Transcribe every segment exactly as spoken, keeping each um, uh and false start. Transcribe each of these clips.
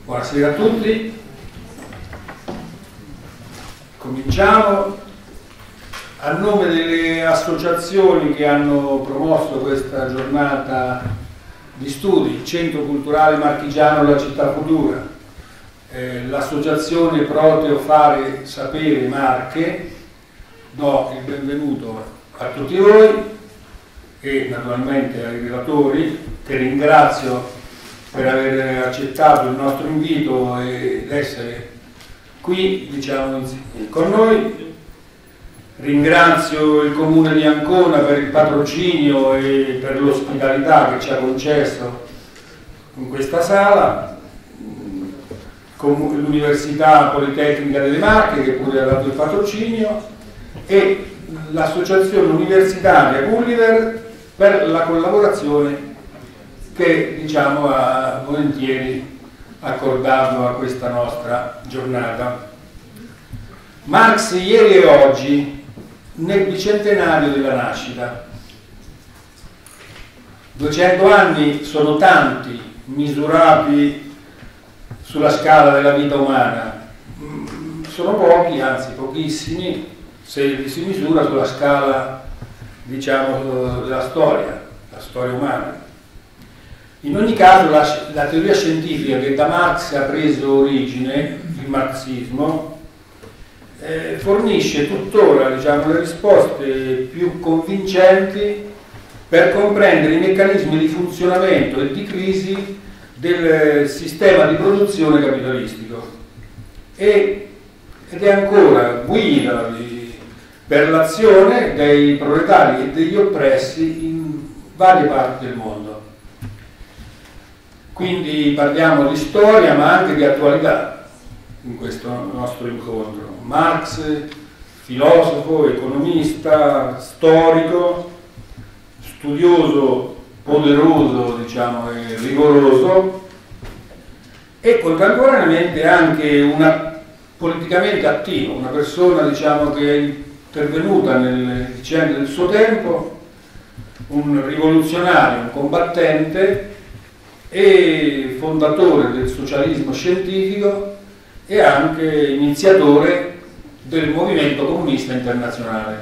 Buonasera a tutti. Cominciamo. A nome delle associazioni che hanno promosso questa giornata di studi, il Centro Culturale Marchigiano La Città Futura, eh, l'associazione Proteo Fare Sapere Marche, do il benvenuto a tutti voi e naturalmente ai relatori, che ringrazio per aver accettato il nostro invito ed essere qui, diciamo, con noi. Ringrazio il Comune di Ancona per il patrocinio e per l'ospitalità che ci ha concesso in questa sala, l'Università Politecnica delle Marche che pure ha dato il patrocinio e l'Associazione Universitaria Gulliver per la collaborazione che, diciamo, ha volentieri accordato a questa nostra giornata. Marx ieri e oggi, nel bicentenario della nascita. duecento anni sono tanti, misurati sulla scala della vita umana. Sono pochi, anzi pochissimi, se li si misura sulla scala, diciamo, della storia, la storia umana. In ogni caso la, la teoria scientifica che da Marx ha preso origine, il marxismo, eh, fornisce tuttora, diciamo, le risposte più convincenti per comprendere i meccanismi di funzionamento e di crisi del sistema di produzione capitalistico e, ed è ancora guida di, per l'azione dei proletari e degli oppressi in varie parti del mondo. Quindi parliamo di storia ma anche di attualità in questo nostro incontro. Marx, filosofo, economista, storico, studioso, poderoso, diciamo, e rigoroso, e contemporaneamente anche una, politicamente attivo, una persona, diciamo, che è intervenuta nelle vicende del suo tempo, un rivoluzionario, un combattente e fondatore del socialismo scientifico e anche iniziatore del movimento comunista internazionale.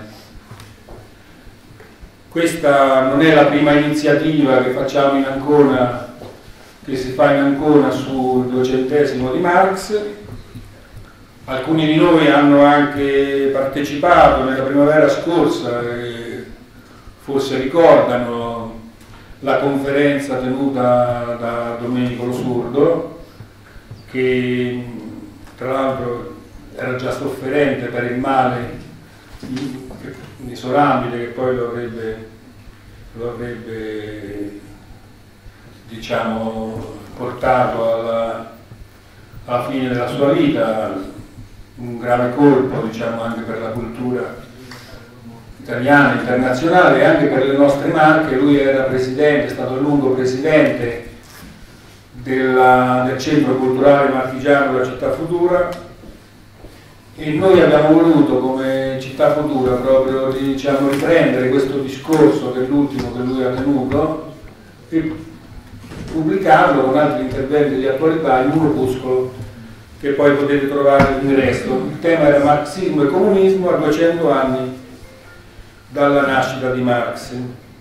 Questa non è la prima iniziativa che facciamo in Ancona, che si fa in Ancona sul duecentesimo di Marx. Alcuni di noi hanno anche partecipato nella primavera scorsa e forse ricordano la conferenza tenuta da Domenico Lo Surdo, che tra l'altro era già sofferente per il male inesorabile che poi lo avrebbe, lo avrebbe diciamo, portato alla, alla fine della sua vita, un grave colpo, diciamo, anche per la cultura italiana, internazionale e anche per le nostre Marche. Lui era presidente, è stato a lungo presidente della, del Centro Culturale Marchigiano La Città Futura e noi abbiamo voluto come Città Futura proprio, diciamo, riprendere questo discorso che è l'ultimo che lui ha tenuto e pubblicarlo con altri interventi di attualità in un opuscolo che poi potete trovare l'ingresso. Il tema era marxismo e comunismo a duecento anni dalla nascita di Marx.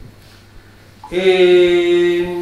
E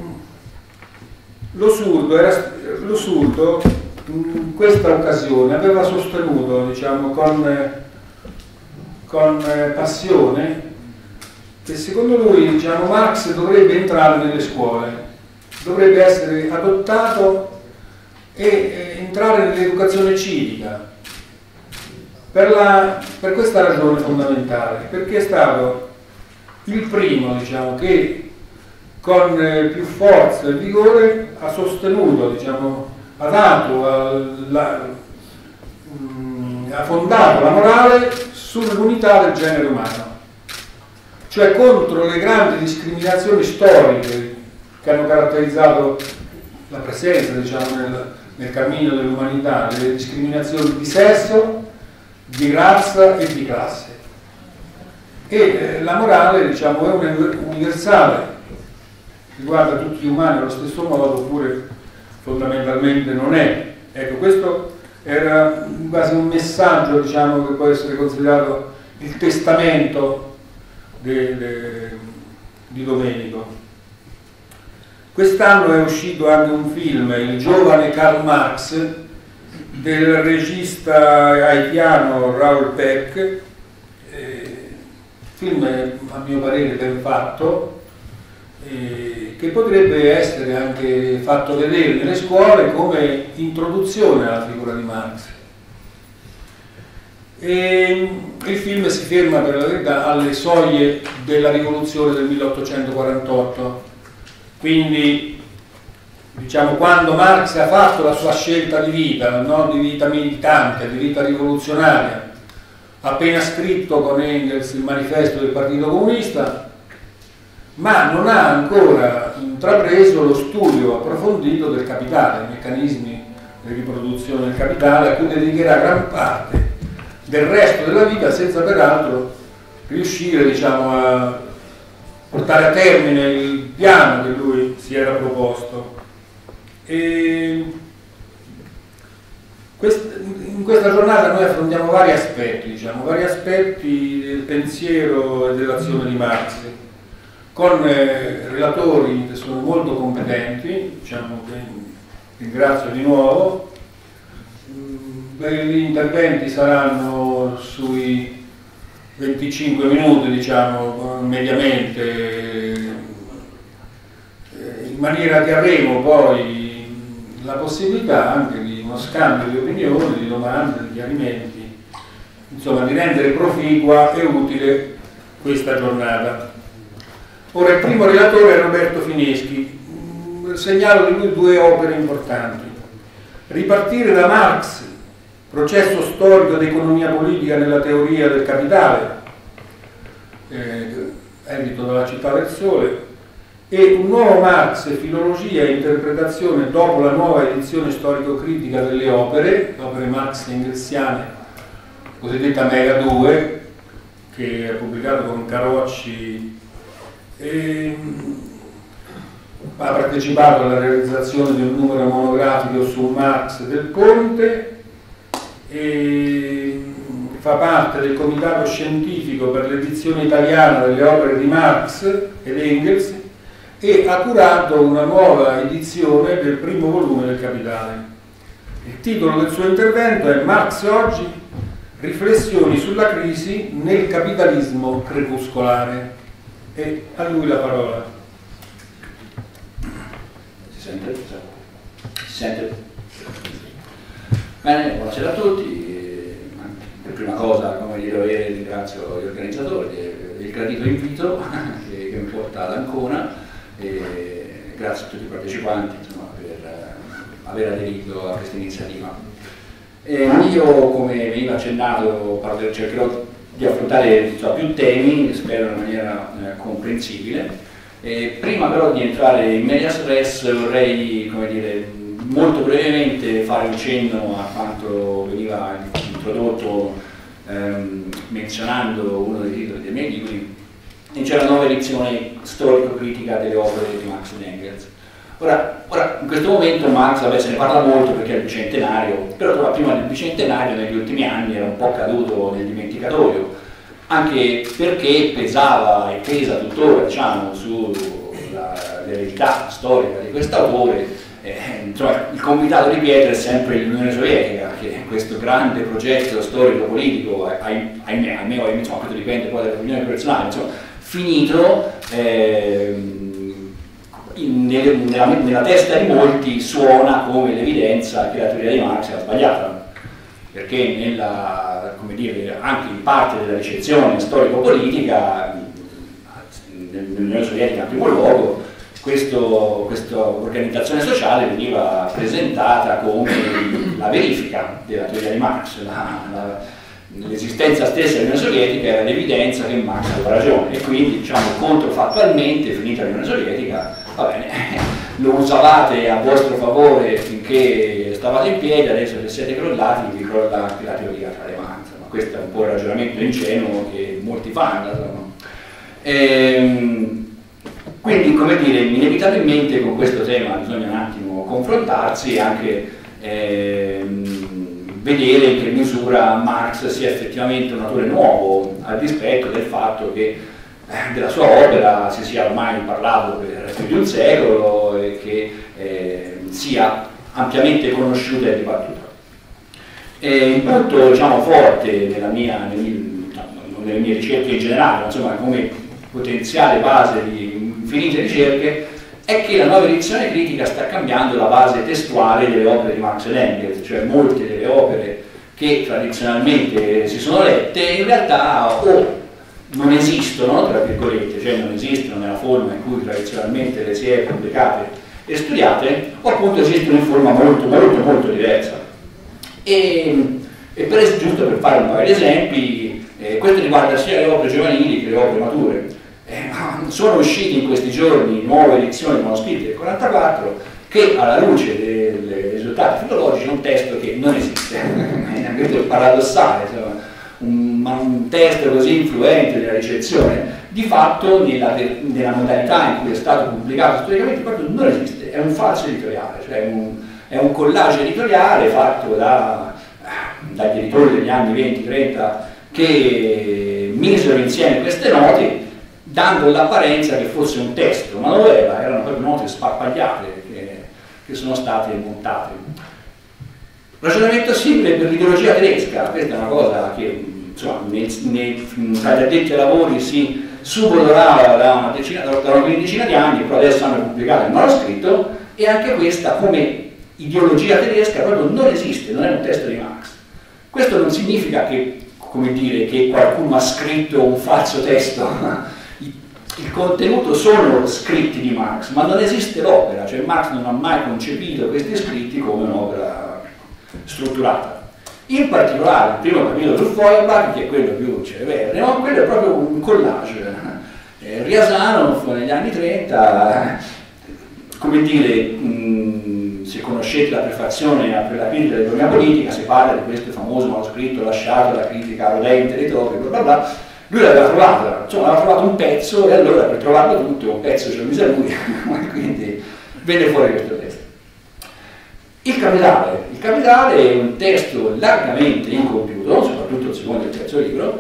Lo Surdo, era, Lo Surdo in questa occasione aveva sostenuto, diciamo, con, con passione che secondo lui, diciamo, Marx dovrebbe entrare nelle scuole, dovrebbe essere adottato e, e entrare nell'educazione civica. Per, la, per questa ragione fondamentale, perché è stato il primo, diciamo, che con eh, più forza e vigore ha sostenuto, diciamo, ha dato, la, mh, ha fondato la morale sull'unità del genere umano, cioè contro le grandi discriminazioni storiche che hanno caratterizzato la presenza, diciamo, nel, nel cammino dell'umanità, le discriminazioni di sesso, di razza e di classe. E eh, la morale, diciamo, è universale, riguarda tutti gli umani allo stesso modo, oppure fondamentalmente non è. Ecco, questo era quasi un messaggio, diciamo, che può essere considerato il testamento de, de, di Domenico. Quest'anno è uscito anche un film, Il giovane Karl Marx, del regista haitiano Raoul Peck, eh, film a mio parere ben fatto, eh, che potrebbe essere anche fatto vedere nelle scuole come introduzione alla figura di Marx. E il film si ferma per la verità alle soglie della rivoluzione del milleottocentoquarantotto, quindi diciamo quando Marx ha fatto la sua scelta di vita, non di vita militante, di vita rivoluzionaria, ha appena scritto con Engels il manifesto del Partito Comunista, ma non ha ancora intrapreso lo studio approfondito del capitale, i meccanismi di riproduzione del capitale, a cui dedicherà gran parte del resto della vita, senza peraltro riuscire, diciamo, a portare a termine il piano che lui si era proposto. E in questa giornata noi affrontiamo vari aspetti, diciamo, vari aspetti del pensiero e dell'azione di Marx, con eh, relatori che sono molto competenti, diciamo, che ringrazio di nuovo. Gli interventi saranno sui venticinque minuti, diciamo, mediamente, in maniera che avremo poi la possibilità anche di uno scambio di opinioni, di domande, di chiarimenti, insomma di rendere proficua e utile questa giornata. Ora, il primo relatore è Roberto Fineschi. Segnalo di lui due opere importanti. Ripartire da Marx, processo storico d'economia politica nella teoria del capitale, eh, edito dalla Città del Sole, e un nuovo Marx, filologia e interpretazione dopo la nuova edizione storico-critica delle opere, opere Marx engelsiane, cosiddetta Mega due, che è pubblicato con Carocci, e ha partecipato alla realizzazione di un numero monografico su Marx del Ponte, e fa parte del comitato scientifico per l'edizione italiana delle opere di Marx ed Engels e ha curato una nuova edizione del primo volume del Capitale. Il titolo del suo intervento è Marx oggi, riflessioni sulla crisi nel capitalismo crepuscolare. E a lui la parola. Si sente? Si sente? Bene, buonasera a tutti. Per prima cosa, come di dovere, ringrazio gli organizzatori del gradito invito che, che mi porta ad Ancona e grazie a tutti i partecipanti, insomma, per uh, aver aderito a questa iniziativa. E io, come veniva accennato, parlo, cercherò di affrontare, insomma, più temi, spero in maniera eh, comprensibile. E prima però di entrare in medias res vorrei, come dire, molto brevemente fare un cenno a quanto veniva introdotto ehm, menzionando uno dei titoli dei miei libri, e c'è la nuova edizione storico-critica delle opere di Marx ed Engels. Ora, ora, in questo momento Marx, vabbè, se ne parla molto perché è il bicentenario, però prima del bicentenario negli ultimi anni era un po' caduto nel dimenticatoio, anche perché pesava e pesa tuttora, diciamo, sull'eredità storica di quest'autore. Eh, insomma, il convitato di pietra è sempre l'Unione Sovietica, che è questo grande progetto storico-politico, ahimè, ahimè, ahimè, insomma, questo dipende poi dall'opinione personale, insomma, finito, eh, in, nella, nella testa di molti suona come l'evidenza che la teoria di Marx era sbagliata, perché nella, come dire, anche in parte della ricezione storico-politica, nell'Unione Sovietica in primo luogo, Questo, questa organizzazione sociale veniva presentata come la verifica della teoria di Marx. L'esistenza stessa dell'Unione Sovietica era l'evidenza che Marx aveva ragione e quindi, diciamo, controfattualmente, finita l'Unione Sovietica, va bene, lo usavate a vostro favore finché stavate in piedi, adesso che siete crollati vi crolla anche la teoria tra le mani. Ma questo è un po' il ragionamento ingenuo che molti fanno. Ehm, quindi, come dire, inevitabilmente con questo tema bisogna un attimo confrontarsi e anche ehm, vedere in che misura Marx sia effettivamente un autore nuovo, al dispetto del fatto che eh, della sua opera si sia ormai parlato per più di un secolo e che eh, sia ampiamente conosciuta e dibattuta. E il punto, diciamo, forte nella mia, nelle mie ricerche in generale, insomma, come potenziale base di infinite ricerche, è che la nuova edizione critica sta cambiando la base testuale delle opere di Marx ed Engels, cioè molte delle opere che tradizionalmente si sono lette in realtà o non esistono, tra virgolette, cioè non esistono nella forma in cui tradizionalmente le si è pubblicate e studiate, o appunto esistono in forma molto molto molto diversa. E, e per esempio, giusto per fare un paio di esempi, eh, questo riguarda sia le opere giovanili che le opere mature. Eh, sono usciti in questi giorni nuove edizioni manoscritte del quarantaquattro che alla luce dei, dei risultati filologici è un testo che non esiste. Questo è paradossale, insomma, un, un testo così influente della ricezione di fatto nella, nella modalità in cui è stato pubblicato storicamente proprio non esiste, è un falso editoriale, cioè un, è un collage editoriale fatto da, dagli editori degli anni venti trenta che misero insieme queste note dando l'apparenza che fosse un testo, ma non lo era, erano proprio note sparpagliate che, che sono state montate. Ragionamento simile per l'ideologia tedesca, questa è una cosa che insomma, nei, nei, tra gli addetti ai lavori si subodorava da una, decina, da una quindicina di anni, però adesso hanno pubblicato il manoscritto e anche questa come ideologia tedesca proprio non esiste, non è un testo di Marx. Questo non significa che, come dire, che qualcuno ha scritto un falso testo. Il contenuto sono scritti di Marx, ma non esiste l'opera, cioè Marx non ha mai concepito questi scritti come un'opera strutturata. In particolare il primo capitolo su Feuerbach, che è quello più celeberrimo, quello è proprio un collage. Eh, Riasanov negli anni trenta, eh, come dire, mh, se conoscete la prefazione per la critica dell'economia politica, si parla di questo famoso manoscritto lasciato alla critica rodente dei topi, bla bla bla. Lui l'aveva trovato, insomma aveva trovato un pezzo e allora per trovarlo tutto un pezzo ce lo mise lui, quindi venne fuori questo testo. Il Capitale. Il Capitale è un testo largamente incompiuto, soprattutto il secondo e il terzo libro.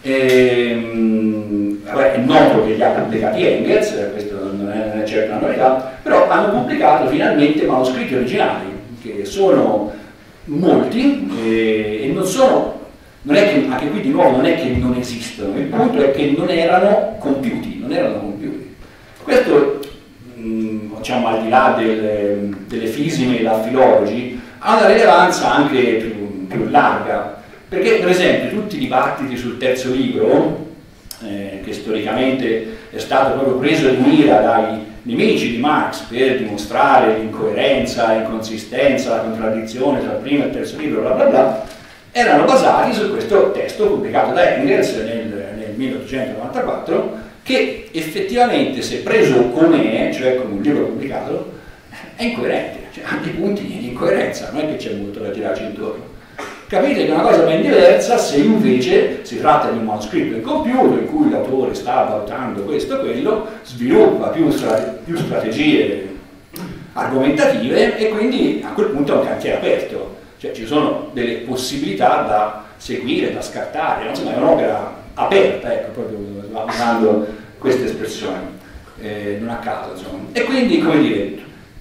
Ehm, vabbè, è noto che li ha pubblicati Engels, questo non è, non è certo una novità, però hanno pubblicato finalmente manoscritti originali, che sono molti eh, e non sono... Non è che, anche qui di nuovo non è che non esistono, il punto è che non erano compiuti, non erano compiuti. Questo, mh, diciamo, al di là del, delle fisime e da filologi, ha una rilevanza anche più, più larga, perché per esempio tutti i dibattiti sul terzo libro, eh, che storicamente è stato proprio preso di mira dai nemici di Marx per dimostrare l'incoerenza, l'inconsistenza, la contraddizione tra il primo e il terzo libro, bla bla bla, erano basati su questo testo pubblicato da Engels nel, nel milleottocentonovantaquattro, che effettivamente, se preso com'è, cioè come un libro pubblicato, è incoerente, cioè, ha dei punti di incoerenza, non è che c'è molto da tirarci intorno. Capite che è una cosa ben diversa se invece si tratta di un manoscritto incompiuto in cui l'autore sta valutando questo o quello, sviluppa più, strate più strategie argomentative e quindi a quel punto è un cantiere aperto. Cioè ci sono delle possibilità da seguire, da scartare, insomma è un'opera aperta, ecco, proprio usando queste espressioni, eh, non a caso, insomma. E quindi, come dire,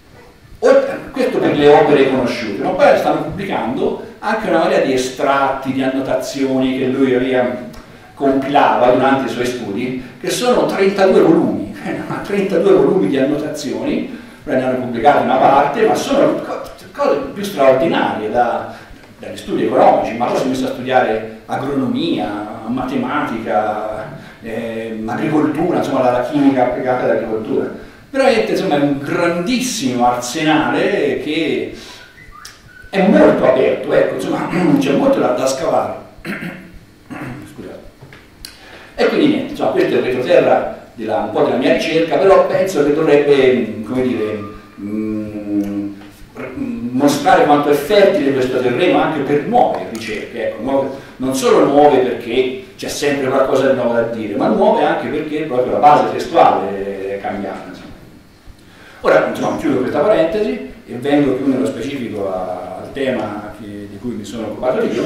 questo per le opere conosciute, ma poi stanno pubblicando anche una marea di estratti, di annotazioni che lui aveva, compilava durante i suoi studi, che sono trentadue volumi, trentadue volumi di annotazioni, ne hanno pubblicate una parte, ma sono cose più straordinarie da, dagli studi economici, ma poi si è messo a studiare agronomia, matematica, eh, agricoltura, insomma la, la chimica applicata all'agricoltura. Veramente insomma è un grandissimo arsenale che è molto aperto, ecco, insomma c'è molto da, da scavare. Scusate. E quindi niente, insomma questo è il retroterra della, un po' della mia ricerca, però penso che dovrebbe, come dire, mh, mostrare quanto è fertile questo terreno anche per nuove ricerche, ecco, nuove, non solo nuove perché c'è sempre qualcosa di nuovo da dire, ma nuove anche perché proprio la base testuale cambiare. Insomma. Ora, insomma, chiudo questa parentesi e vengo più nello specifico a, al tema che, di cui mi sono occupato io.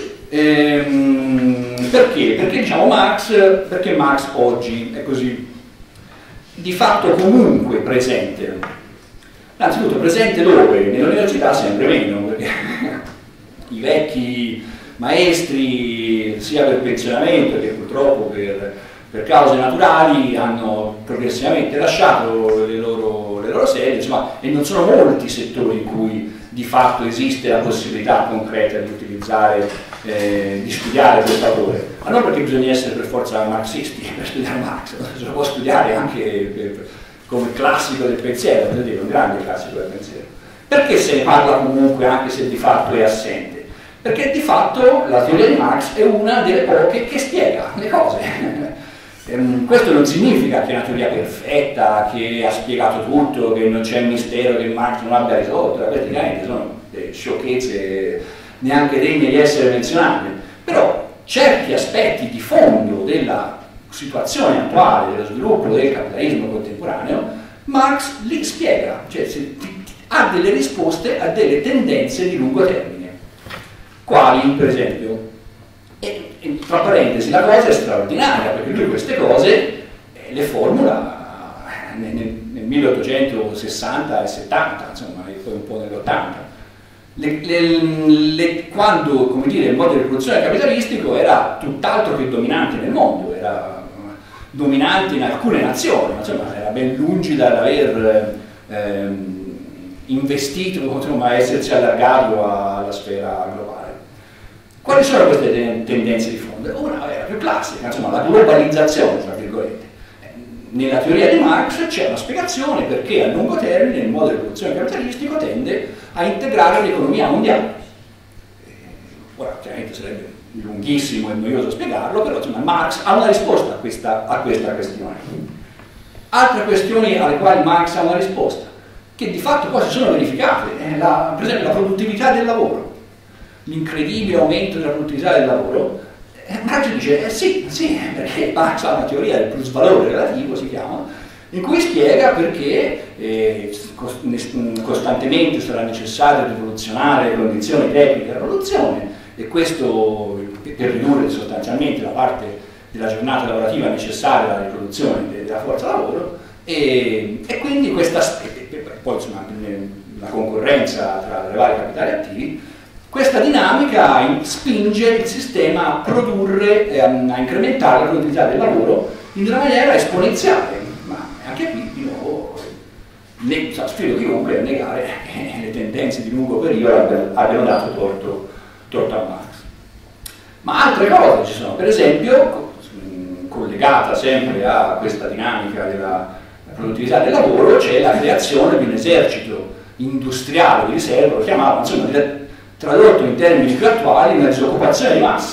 Ehm, perché? Perché diciamo Marx, perché Marx oggi è così di fatto comunque presente. Innanzitutto presente dove? Nell'università sempre meno, perché i vecchi maestri, sia per pensionamento che purtroppo per, per cause naturali, hanno progressivamente lasciato le loro, le loro sedi, insomma, e non sono molti settori in cui di fatto esiste la possibilità concreta di utilizzare, eh, di studiare questo autore. Ma non perché bisogna essere per forza marxisti per studiare Marx, si può studiare anche per, come classico del pensiero, per dire, un grande classico del pensiero. Perché se ne parla comunque anche se di fatto è assente? Perché di fatto la teoria di Marx è una delle poche che spiega le cose. Questo non significa che è una teoria perfetta, che ha spiegato tutto, che non c'è mistero che Marx non abbia risolto, praticamente sono delle sciocchezze neanche degne di essere menzionate. Però certi aspetti di fondo della situazione attuale, dello sviluppo del capitalismo contemporaneo, Marx li spiega, cioè ha delle risposte a delle tendenze di lungo termine. Quali, per esempio? E, e, tra parentesi, la cosa è straordinaria, perché lui queste cose eh, le formula nel, nel milleottocentosessanta e settanta, insomma, e poi un po' nell'ottanta. Le, le, le, quando, come dire, il modello di produzione capitalistico era tutt'altro che dominante nel mondo, era dominante in alcune nazioni, insomma, era ben lungi dall'aver eh, investito, insomma, a essersi allargato alla sfera globale. Quali sono queste tendenze di fondo? Una era più classica, insomma, la globalizzazione, tra virgolette. Nella teoria di Marx c'è una spiegazione perché a lungo termine il modello di produzione capitalistico tende a integrare l'economia mondiale. Ora, chiaramente sarebbe lunghissimo e noioso spiegarlo, però insomma, Marx ha una risposta a questa, a questa questione. Altre questioni alle quali Marx ha una risposta, che di fatto poi si sono verificate, è la, per esempio la produttività del lavoro. L'incredibile aumento della produttività del lavoro, eh, Marx dice eh, sì, sì, perché Marx ha una teoria del plusvalore relativo, si chiama, in cui spiega perché eh, costantemente sarà necessario rivoluzionare le condizioni tecniche della produzione, e questo per ridurre sostanzialmente la parte della giornata lavorativa necessaria alla riproduzione della forza lavoro, e, e quindi questa, poi insomma, la concorrenza tra le varie capitali attivi. Questa dinamica spinge il sistema a produrre, eh, a incrementare la produttività del lavoro in una maniera esponenziale, ma anche qui di nuovo ne, sfido chiunque a negare che le tendenze di lungo periodo abbiano dato torto, torto a Marx. Ma altre cose ci sono, per esempio, collegata sempre a questa dinamica della produttività del lavoro, c'è la creazione di un esercito industriale di riserva, lo chiamavano, insomma, tradotto in termini più attuali, una disoccupazione di massa,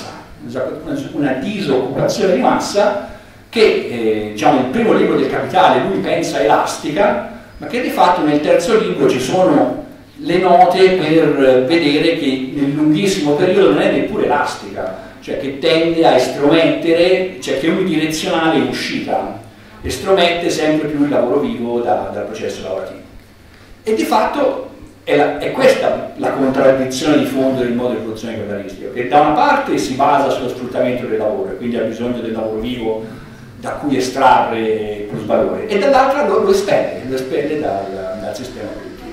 una disoccupazione di massa che, eh, diciamo, nel primo libro del Capitale lui pensa elastica, ma che di fatto nel terzo libro ci sono le note per vedere che nel lunghissimo periodo non è neppure elastica, cioè che tende a estromettere, cioè che è unidirezionale in uscita, estromette sempre più il lavoro vivo da, dal processo lavorativo. E di fatto È, la, è questa la contraddizione di fondo del modello di produzione capitalistico, che da una parte si basa sullo sfruttamento del lavoro, e quindi ha bisogno del lavoro vivo da cui estrarre plusvalore, e dall'altra lo, lo espelle, lo espelle dal, dal sistema produttivo.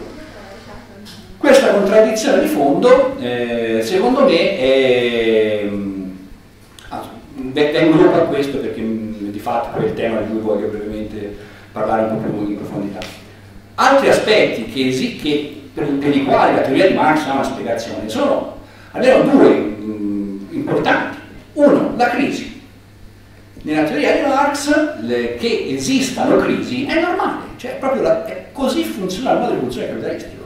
Questa contraddizione di fondo, eh, secondo me, è... Ah, vengo dopo a questo perché mh, di fatto è il tema di cui voglio brevemente parlare un po' più in profondità. Altri aspetti che, esi che per, per i quali la teoria di Marx ha una spiegazione sono almeno due mh, importanti. Uno, la crisi. Nella teoria di Marx le, che esistano crisi è normale, cioè proprio la, è, così funziona il modello di produzione capitalistico.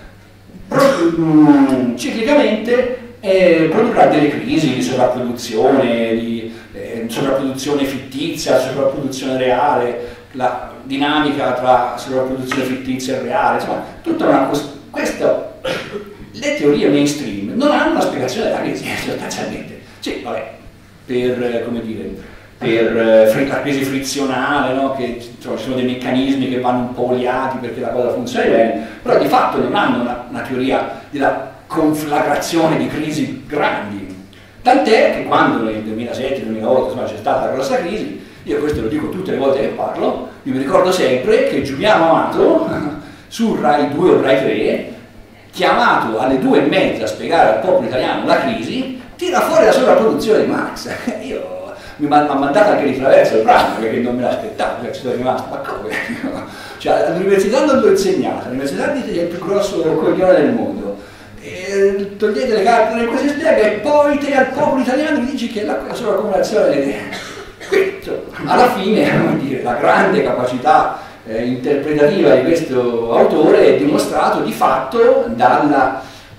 Pro, mh, ciclicamente eh, produrrà delle crisi di sovrapproduzione, di eh, sovrapproduzione fittizia, sovrapproduzione reale, la dinamica tra sovrapproduzione fittizia e reale, insomma, tutta una questa, le teorie mainstream non hanno una spiegazione della crisi, sostanzialmente. Sì, vabbè, per, come dire, per eh, la crisi frizionale, no? Che insomma, ci sono dei meccanismi che vanno un po' oliati perché la cosa funzioni bene, però di fatto non hanno una, una teoria della conflagrazione di crisi grandi. Tant'è che quando nel duemilasette duemilaotto c'è stata la grossa crisi, io questo lo dico tutte le volte che parlo, io mi ricordo sempre che Giuliano Amato su Rai due o Rai tre, chiamato alle due e mezza a spiegare al popolo italiano la crisi, tira fuori la sovrapproduzione di Marx. Io mi ha mandato anche di traverso il brano perché non me l'aspettavo, cioè ci sono rimasto, ma come? Cioè, all'università non l'ho insegnato, all'università dite che è il più grosso coglione del mondo. E togliete le carte in cui si spiega e poi te al popolo italiano mi dici che è la, la sovraccumulazione di... Quindi, cioè, alla fine, come dire, la grande capacità eh, interpretativa di questo autore è dimostrato di fatto dalla,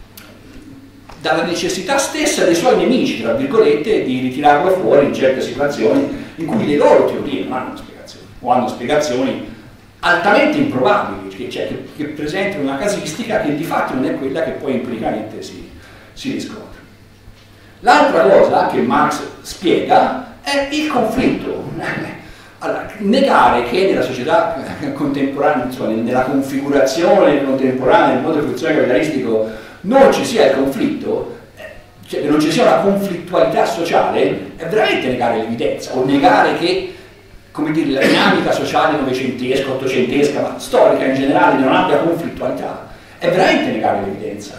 dalla necessità stessa dei suoi nemici, tra virgolette, di ritirarlo fuori in certe situazioni in cui le loro teorie non hanno spiegazioni, o hanno spiegazioni altamente improbabili, che, cioè, che, che presentano una casistica che di fatto non è quella che poi empiricamente si, si riscontra. L'altra cosa che Marx spiega è il conflitto. Allora, negare che nella società contemporanea, insomma, nella configurazione contemporanea del modo di produzione capitalistico non ci sia il conflitto, cioè che non ci sia una conflittualità sociale, è veramente negare l'evidenza, o negare che, come dire, la dinamica sociale novecentesca, ottocentesca, ma storica in generale non abbia conflittualità, è veramente negare l'evidenza.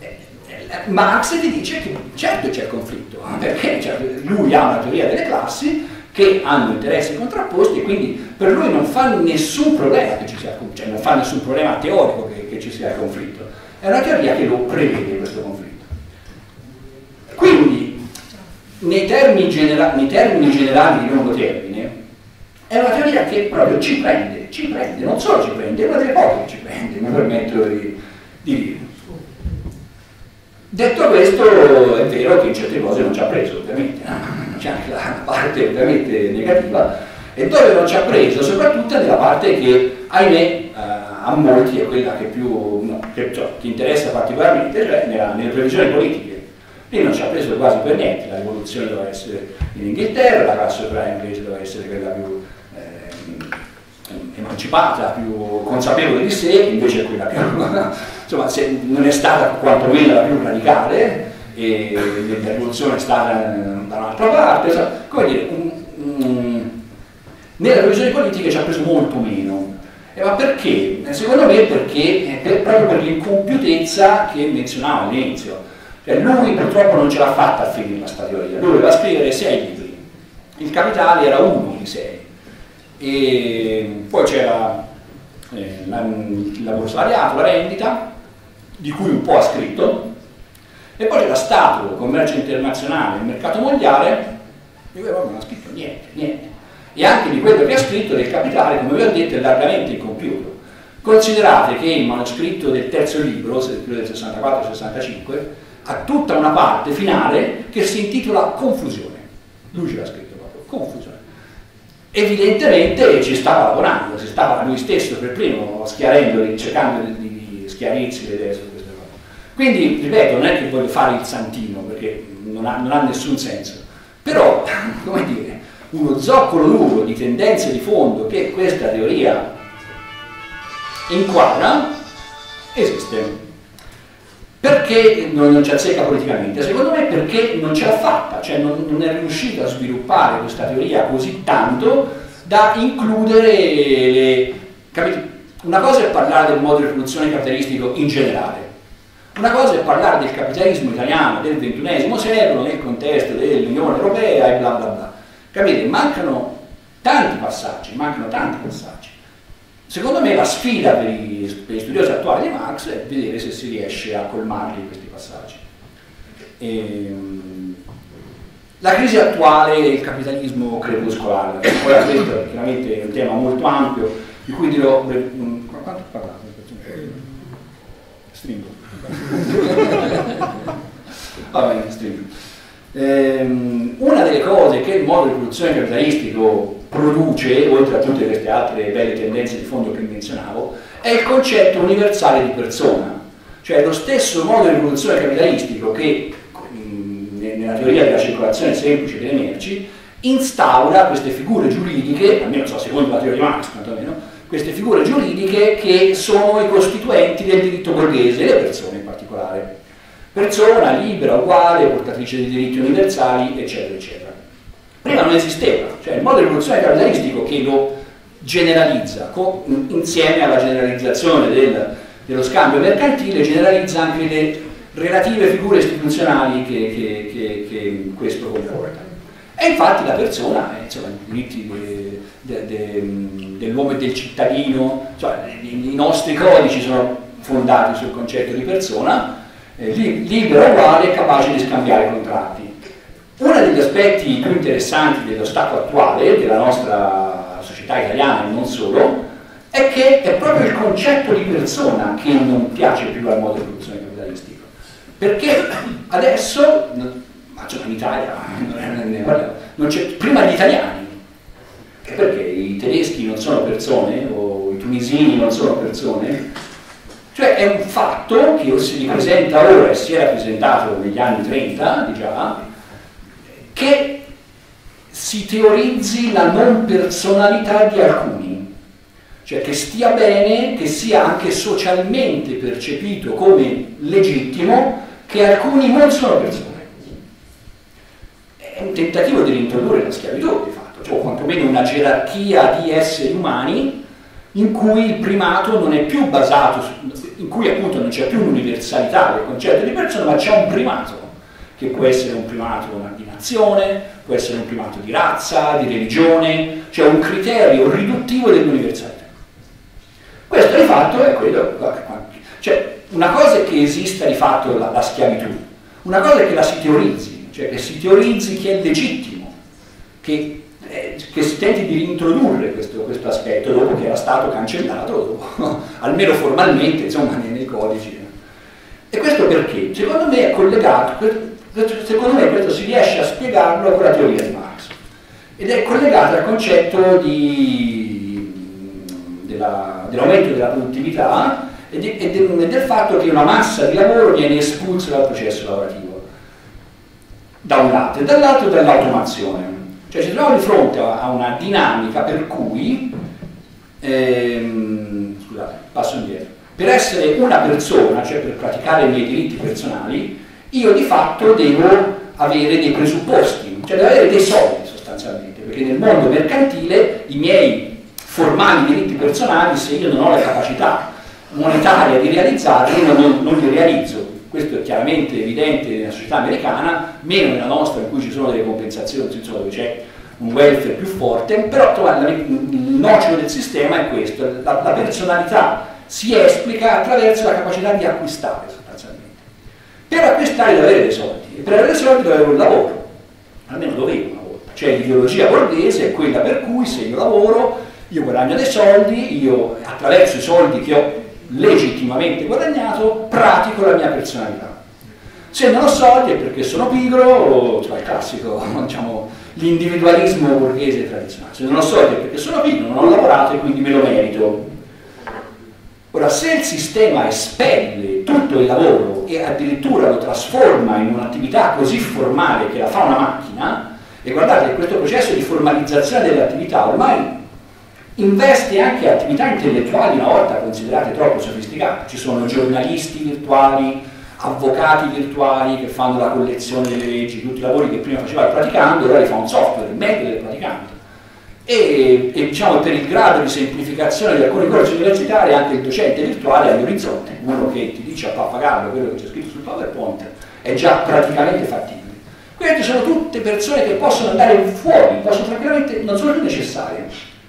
Marx ti dice che certo c'è il conflitto, perché cioè, lui ha una teoria delle classi che hanno interessi contrapposti e quindi per lui non fa nessun problema che ci sia, cioè non fa nessun problema teorico che, che ci sia il conflitto, è una teoria che lo prevede questo conflitto. Quindi nei termini, genera nei termini generali di lungo termine è una teoria che proprio ci prende, ci prende, non solo ci prende, è una delle poche che ci prende, mi permetto di, di dire. Detto questo, è vero che in certe cose non ci ha preso, ovviamente, c'è anche la parte ovviamente negativa, e dove non ci ha preso, soprattutto nella parte che, ahimè, eh, a molti è quella che più no, che, cioè, ti interessa particolarmente, cioè nella, nelle previsioni politiche. Lì non ci ha preso quasi per niente, la rivoluzione doveva essere in Inghilterra, la classe operaia inglese doveva essere quella più eh, emancipata, più consapevole di sé, invece è quella più... Insomma, se non è stata quantomeno la più radicale, e la rivoluzione è stata da un'altra parte, cioè, come dire, un, un, nelle previsioni politiche ci ha preso molto meno. E ma perché? Secondo me perché per, proprio per l'incompiutezza che menzionavo all'inizio. Cioè, lui purtroppo non ce l'ha fatta a finire la sta teoria, lui doveva scrivere sei libri, il Capitale era uno di sei, e poi c'era eh, la, il lavoro salariato, la rendita, di cui un po' ha scritto, e poi c'era Stato, commercio internazionale, il mercato mondiale, di cui non ha scritto niente, niente. E anche di quello che ha scritto del Capitale, come vi ho detto, è largamente incompiuto. Considerate che il manoscritto del terzo libro, quello del sessantaquattro sessantacinque, ha tutta una parte finale che si intitola Confusione. Lui ce l'ha scritto proprio, Confusione. Evidentemente ci stava lavorando, si stava lui stesso per primo schiarendoli, cercando di schiarirsi le idee su queste cose. Quindi, ripeto, non è che voglio fare il santino, perché non ha, non ha nessun senso, però, come dire, uno zoccolo duro di tendenze di fondo che questa teoria inquadra esiste. Perché non ci azzecca politicamente? Secondo me perché non ce l'ha fatta, cioè non, non è riuscito a sviluppare questa teoria così tanto da includere le... Capite? Una cosa è parlare del modo di produzione capitalistico in generale, una cosa è parlare del capitalismo italiano del ventunesimo secolo nel contesto dell'Unione Europea e bla bla bla. Capite? Mancano tanti passaggi, mancano tanti passaggi. Secondo me la sfida per gli, per gli studiosi attuali di Marx è vedere se si riesce a colmarli questi passaggi. E, la crisi attuale e il capitalismo crepuscolare, ora questo è chiaramente un tema molto ampio, di cui dirò... Quanto ho parlato? Stringo. Va bene, stringo. Ehm, una delle cose che il modo di produzione capitalistico produce, oltre a tutte queste altre belle tendenze di fondo che menzionavo, è il concetto universale di persona. Cioè lo stesso modo di produzione capitalistico che mh, nella teoria della circolazione semplice delle merci instaura queste figure giuridiche, almeno so, secondo la teoria di Marx, quantomeno, queste figure giuridiche che sono i costituenti del diritto borghese, le persone in particolare. Persona libera, uguale, portatrice di diritti universali, eccetera, eccetera. Prima non esisteva, cioè il modello rivoluzionario capitalistico che lo generalizza, con, insieme alla generalizzazione del, dello scambio mercantile, generalizza anche le relative figure istituzionali che, che, che, che questo comporta. E infatti la persona, eh, insomma, i diritti de, de, de, dell'uomo e del cittadino, cioè, i, i nostri codici sono fondati sul concetto di persona, eh, libera, uguale e capace di scambiare contratti. Uno degli aspetti più interessanti dello stato attuale, della nostra società italiana e non solo, è che è proprio il concetto di persona che non piace più al modello rivoluzionario capitalistico. Perché adesso, ma cioè in Italia, non c'è, prima gli italiani, perché i tedeschi non sono persone, o i tunisini non sono persone, cioè è un fatto che si ripresenta ora e si era presentato negli anni trenta, già, che si teorizzi la non personalità di alcuni, cioè che stia bene, che sia anche socialmente percepito come legittimo che alcuni non sono persone. È un tentativo di reintrodurre la schiavitù, di fatto, cioè quantomeno una gerarchia di esseri umani in cui il primato non è più basato, su, in cui appunto non c'è più un'universalità del concetto di persona, ma c'è un primato, che può essere un primato di nazione, può essere un primato di razza, di religione, cioè un criterio riduttivo dell'universalità. Questo di fatto è quello, cioè una cosa è che esista di fatto la, la schiavitù, una cosa è che la si teorizzi, cioè che si teorizzi che è legittimo, che, eh, che si tenti di reintrodurre questo, questo aspetto dopo che era stato cancellato, dopo, almeno formalmente, insomma, nei, nei codici. E questo perché? Secondo me è collegato, secondo me questo si riesce a spiegarlo con la teoria di Marx, ed è collegato al concetto di, della, dell'aumento della produttività e, di, e, de, e del fatto che una massa di lavoro viene espulsa dal processo lavorativo, da un lato, e dall'altro dall'automazione. Cioè ci troviamo di fronte a, a una dinamica per cui, ehm, scusate, passo indietro, per essere una persona, cioè per praticare i miei diritti personali, io di fatto devo avere dei presupposti, cioè devo avere dei soldi sostanzialmente, perché nel mondo mercantile i miei formali diritti personali, se io non ho la capacità monetaria di realizzarli, non, non li realizzo. Questo è chiaramente evidente nella società americana, meno nella nostra in cui ci sono delle compensazioni, insomma, dove c'è un welfare più forte, però il nocciolo del sistema è questo, la, la personalità si esplica attraverso la capacità di acquistare sostanzialmente. Per acquistare devo avere dei soldi, e per avere dei soldi devo avere un lavoro, almeno dovevo una volta. Cioè l'ideologia borghese è quella per cui se io lavoro, io guadagno dei soldi, io attraverso i soldi che ho legittimamente guadagnato, pratico la mia personalità. Se non ho soldi è perché sono pigro, cioè il classico, diciamo, l'individualismo borghese tradizionale. Se non ho soldi è perché sono pigro, non ho lavorato e quindi me lo merito. Ora, se il sistema espelle tutto il lavoro e addirittura lo trasforma in un'attività così formale che la fa una macchina, e guardate che questo processo di formalizzazione dell'attività ormai investe anche attività intellettuali una volta considerate troppo sofisticate. Ci sono giornalisti virtuali, avvocati virtuali che fanno la collezione delle leggi, tutti i lavori che prima faceva il praticante, ora li fa un software, il metodo del praticante. E, e diciamo per il grado di semplificazione di alcuni corsi universitari anche il docente virtuale all'orizzonte, uno che ti dice a pappagallo quello che c'è scritto sul PowerPoint è già praticamente fattibile. Queste sono tutte persone che possono andare fuori, possono tranquillamente, non sono più necessarie.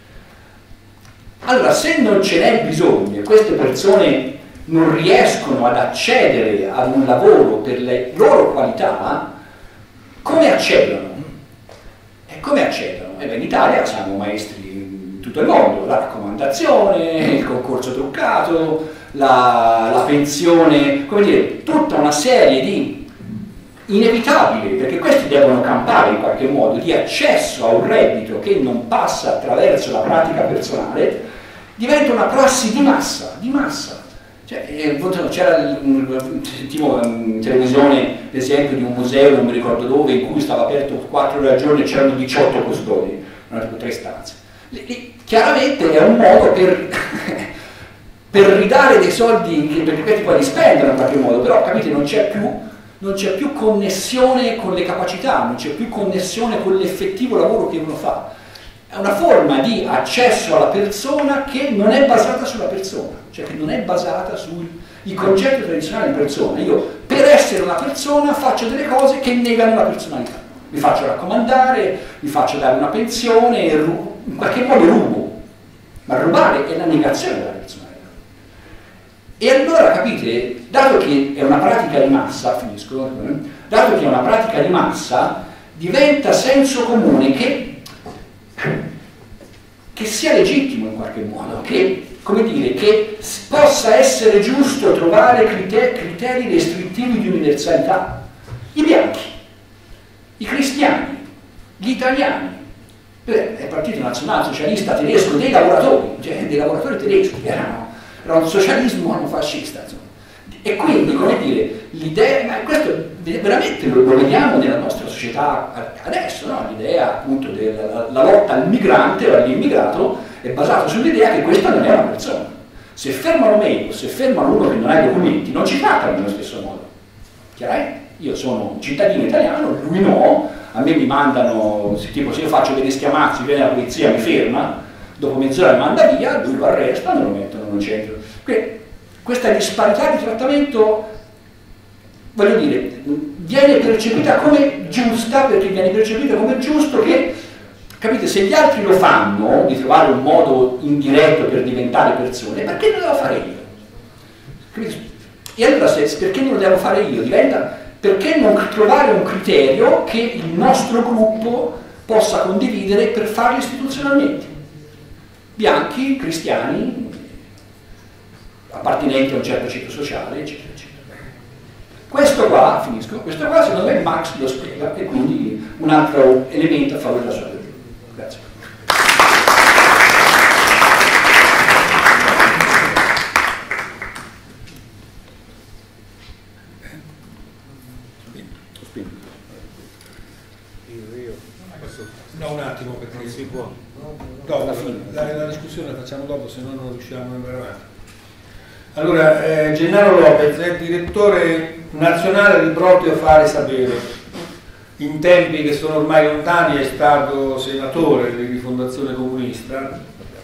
Allora, se non ce n'è bisogno e queste persone non riescono ad accedere ad un lavoro per le loro qualità, come accedono? E come accedono? E beh, in Italia siamo maestri in tutto il mondo, la raccomandazione, il concorso truccato, la, la pensione, come dire, tutta una serie di inevitabili, perché questi devono campare in qualche modo, di accesso a un reddito che non passa attraverso la pratica personale, diventa una prassi di massa, di massa. Cioè, c'era, sentivo in televisione l'esempio di un museo, non mi ricordo dove, in cui stava aperto quattro ore al giorno e c'erano diciotto custodi, erano tipo tre stanze. Lì, lì, chiaramente è un modo per, per ridare dei soldi, perché poi li spendono in qualche modo, però capite, non c'è più, non c'è più connessione con le capacità, non c'è più connessione con l'effettivo lavoro che uno fa. È una forma di accesso alla persona che non è basata sulla persona, cioè che non è basata sui concetti tradizionali di persona. Io per essere una persona faccio delle cose che negano la personalità. Mi faccio raccomandare, mi faccio dare una pensione, in qualche modo rubo. Ma rubare è la negazione della personalità. E allora capite, dato che è una pratica di massa, finisco, dato che è una pratica di massa, diventa senso comune che che sia legittimo in qualche modo, che, come dire, che possa essere giusto trovare criteri, criteri restrittivi di universalità. I bianchi, i cristiani, gli italiani, beh, è il partito nazionalsocialista tedesco dei lavoratori, cioè dei lavoratori tedeschi, erano, era un socialismo non fascista, insomma. E quindi, come dire, l'idea, ma questo veramente lo, lo vediamo nella nostra società adesso, no? L'idea appunto della la lotta al migrante o all'immigrato è basata sull'idea che questa non è una persona. Se fermano me o se fermano uno che non ha i documenti, non ci trattano nello stesso modo. Chiaramente? Io sono un cittadino italiano, lui no, a me mi mandano, se, tipo se io faccio degli schiamazzi, viene la polizia, mi ferma, dopo mezz'ora mi manda via, lui lo arrestano e lo mettono in un centro. Quindi, questa disparità di trattamento, voglio dire, viene percepita come giusta, perché viene percepita come giusto che, capite, se gli altri lo fanno, di trovare un modo indiretto per diventare persone, perché non lo devo fare io? Capite? E allora, se, perché non lo devo fare io? Diventa, perché non trovare un criterio che il nostro gruppo possa condividere per farlo istituzionalmente? Bianchi, cristiani, appartenenti a un certo ciclo sociale, eccetera, eccetera. Questo qua, finisco, questo qua secondo me Marx lo spiega e quindi un altro elemento a favore della sua teoria. Grazie. No, un attimo perché non si può. Dopo, la, la discussione la facciamo dopo, se no non riusciamo ad andare avanti. Allora, eh, Gennaro Lopez è direttore nazionale di Proprio Fare Sapere. In tempi che sono ormai lontani è stato senatore di Rifondazione Comunista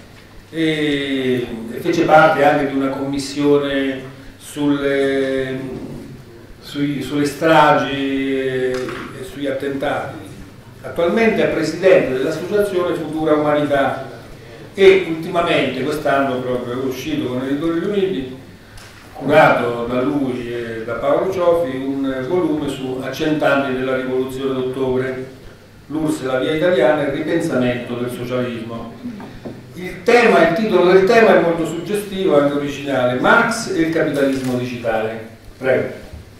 e fece parte anche di una commissione sulle, sui, sulle stragi e, e sugli attentati. Attualmente è presidente dell'associazione Futura Umanità e ultimamente, quest'anno proprio, è uscito con Editori Riuniti, curato da lui e da Paolo Cioffi, un volume su A cent'anni della rivoluzione d'ottobre, l'U R S S e la via italiana e il ripensamento del socialismo. Il tema, il titolo del tema è molto suggestivo, anche originale, Marx e il capitalismo digitale. Prego.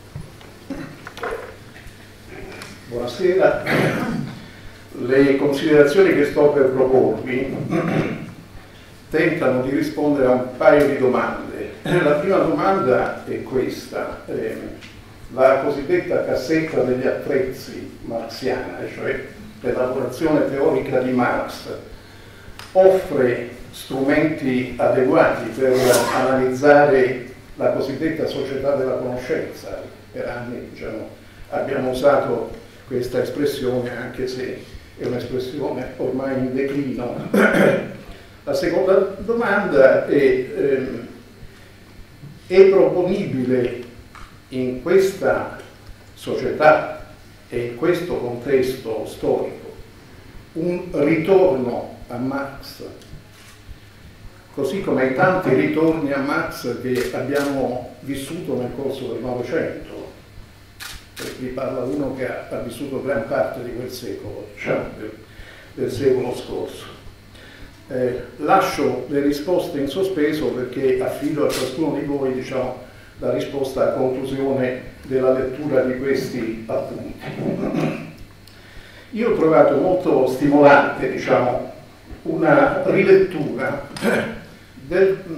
Buonasera. Le considerazioni che sto per proporvi tentano di rispondere a un paio di domande. La prima domanda è questa: eh, la cosiddetta cassetta degli attrezzi marxiana, cioè l'elaborazione teorica di Marx, offre strumenti adeguati per analizzare la cosiddetta società della conoscenza? Per anni, diciamo, abbiamo usato questa espressione, anche se è un'espressione ormai in declino. La seconda domanda è, ehm, è proponibile in questa società e in questo contesto storico un ritorno a Marx, così come i tanti ritorni a Marx che abbiamo vissuto nel corso del Novecento? Vi parla uno che ha, ha vissuto gran parte di quel secolo, diciamo, del, del secolo scorso. Eh, lascio le risposte in sospeso perché affido a ciascuno di voi, diciamo, la risposta a conclusione della lettura di questi appunti. Io ho trovato molto stimolante, diciamo, una rilettura del,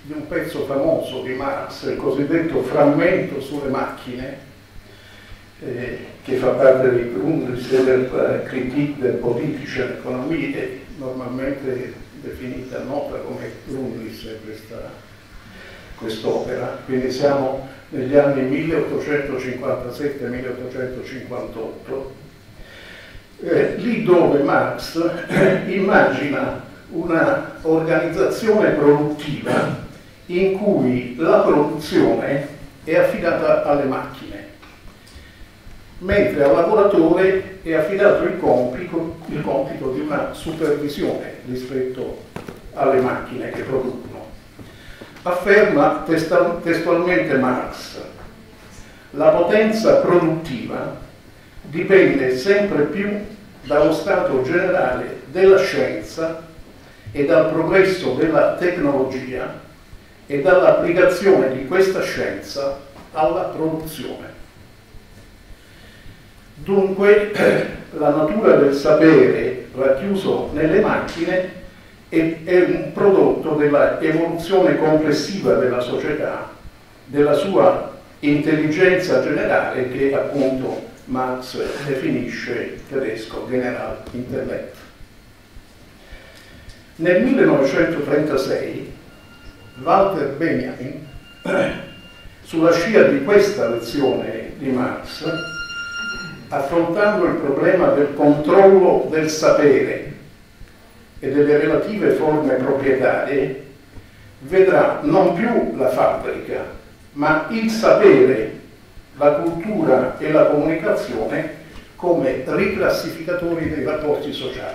di un pezzo famoso di Marx, il cosiddetto frammento sulle macchine, eh, che fa parte di Grundrisse e del Critique der politischen Ökonomie, normalmente definita nota come Grundrisse questa quest'opera, quindi siamo negli anni milleottocentocinquantasette milleottocentocinquantotto, eh, lì dove Marx immagina una organizzazione produttiva in cui la produzione è affidata alle macchine, mentre al lavoratore è affidato il compito, il compito di una supervisione rispetto alle macchine che producono. Afferma testualmente Marx: la potenza produttiva dipende sempre più dallo stato generale della scienza e dal progresso della tecnologia e dall'applicazione di questa scienza alla produzione. Dunque, la natura del sapere racchiuso nelle macchine è un prodotto della evoluzione complessiva della società, della sua intelligenza generale che appunto Marx definisce tedesco Generalintellekt. Nel millenovecentotrentasei Walter Benjamin, sulla scia di questa lezione di Marx, affrontando il problema del controllo del sapere e delle relative forme proprietarie, vedrà non più la fabbrica, ma il sapere, la cultura e la comunicazione come riclassificatori dei rapporti sociali.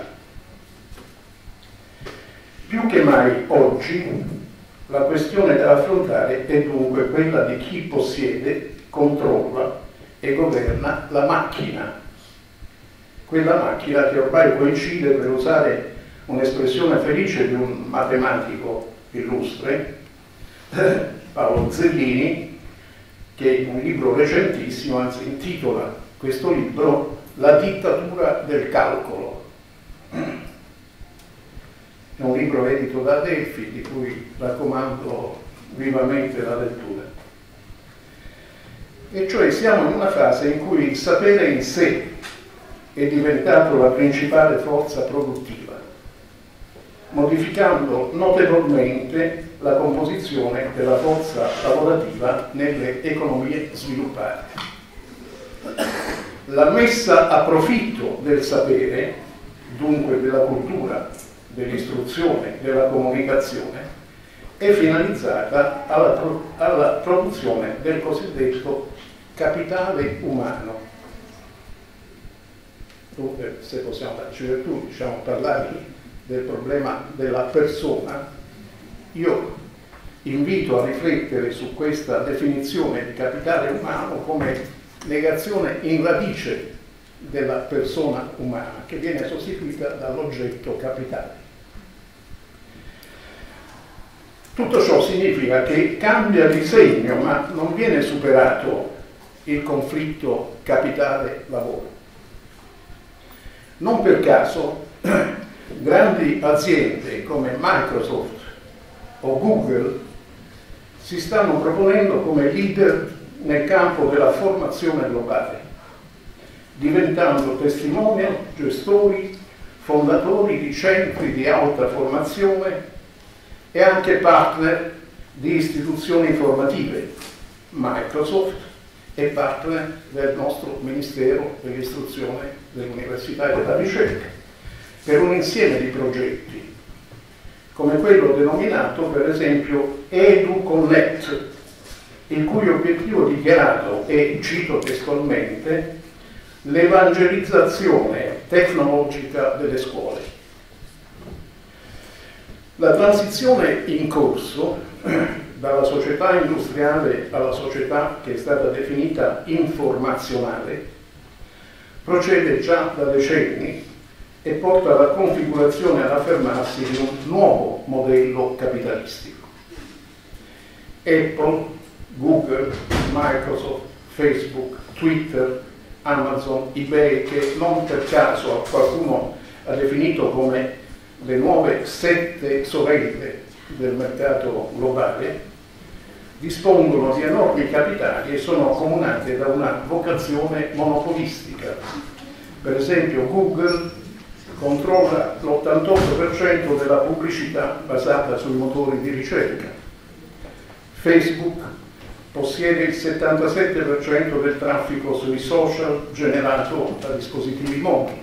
Più che mai oggi la questione da affrontare è dunque quella di chi possiede, controlla e governa la macchina, quella macchina che ormai coincide, per usare un'espressione felice di un matematico illustre, Paolo Zellini, che in un libro recentissimo, anzi intitola questo libro La dittatura del calcolo. È un libro edito da Adelphi, di cui raccomando vivamente la lettura. E cioè siamo in una fase in cui il sapere in sé è diventato la principale forza produttiva, modificando notevolmente la composizione della forza lavorativa nelle economie sviluppate. La messa a profitto del sapere, dunque della cultura, dell'istruzione, della comunicazione, è finalizzata alla, pro- alla produzione del cosiddetto capitale umano. Dunque, se possiamo darci virtù, diciamo, parlare del problema della persona, io invito a riflettere su questa definizione di capitale umano come negazione in radice della persona umana, che viene sostituita dall'oggetto capitale. Tutto ciò significa che cambia di segno, ma non viene superato il conflitto capitale-lavoro. Non per caso grandi aziende come Microsoft o Google si stanno proponendo come leader nel campo della formazione globale, diventando testimonial, gestori, fondatori di centri di alta formazione e anche partner di istituzioni formative. Microsoft è partner del nostro Ministero dell'Istruzione, dell'Università e della Ricerca, per un insieme di progetti, come quello denominato per esempio EduConnect, il cui obiettivo dichiarato è, cito testualmente, l'evangelizzazione tecnologica delle scuole. La transizione in corso dalla società industriale alla società che è stata definita informazionale procede già da decenni e porta alla configurazione e all'affermarsi di un nuovo modello capitalistico. Apple, Google, Microsoft, Facebook, Twitter, Amazon, eBay, che non per caso qualcuno ha definito come le nuove sette sorelle del mercato globale dispongono di enormi capitali e sono accomunate da una vocazione monopolistica. Per esempio Google controlla l'ottantotto per cento della pubblicità basata sui motori di ricerca. Facebook possiede il settantasette per cento del traffico sui social generato da dispositivi mobili.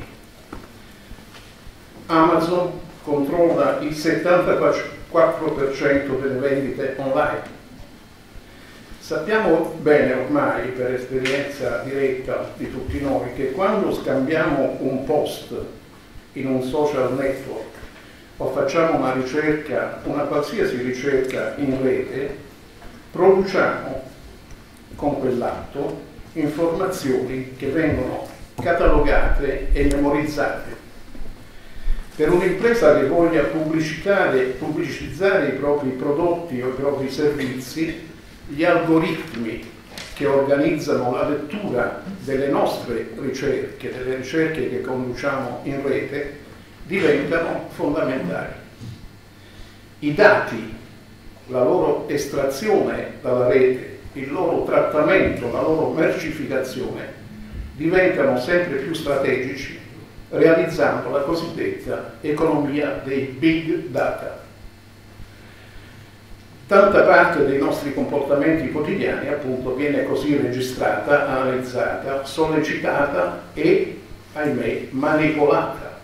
Amazon controlla il settantaquattro per cento delle vendite online. Sappiamo bene ormai, per esperienza diretta di tutti noi, che quando scambiamo un post in un social network o facciamo una ricerca, una qualsiasi ricerca in rete, produciamo con quell'atto informazioni che vengono catalogate e memorizzate. Per un'impresa che voglia pubblicizzare, pubblicizzare i propri prodotti o i propri servizi, gli algoritmi che organizzano la lettura delle nostre ricerche, delle ricerche che conduciamo in rete, diventano fondamentali. I dati, la loro estrazione dalla rete, il loro trattamento, la loro mercificazione, diventano sempre più strategici, realizzando la cosiddetta economia dei big data. Tanta parte dei nostri comportamenti quotidiani appunto viene così registrata, analizzata, sollecitata e, ahimè, manipolata,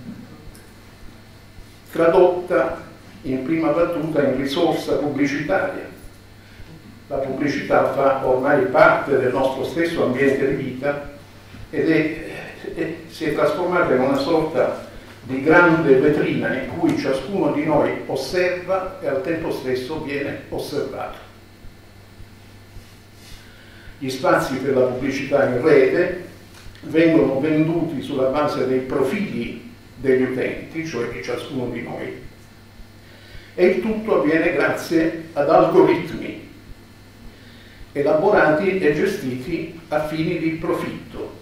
tradotta in prima battuta in risorsa pubblicitaria. La pubblicità fa ormai parte del nostro stesso ambiente di vita ed è, è, si è trasformata in una sorta di grande vetrina in cui ciascuno di noi osserva e al tempo stesso viene osservato. Gli spazi per la pubblicità in rete vengono venduti sulla base dei profili degli utenti, cioè di ciascuno di noi, e il tutto avviene grazie ad algoritmi elaborati e gestiti a fini di profitto.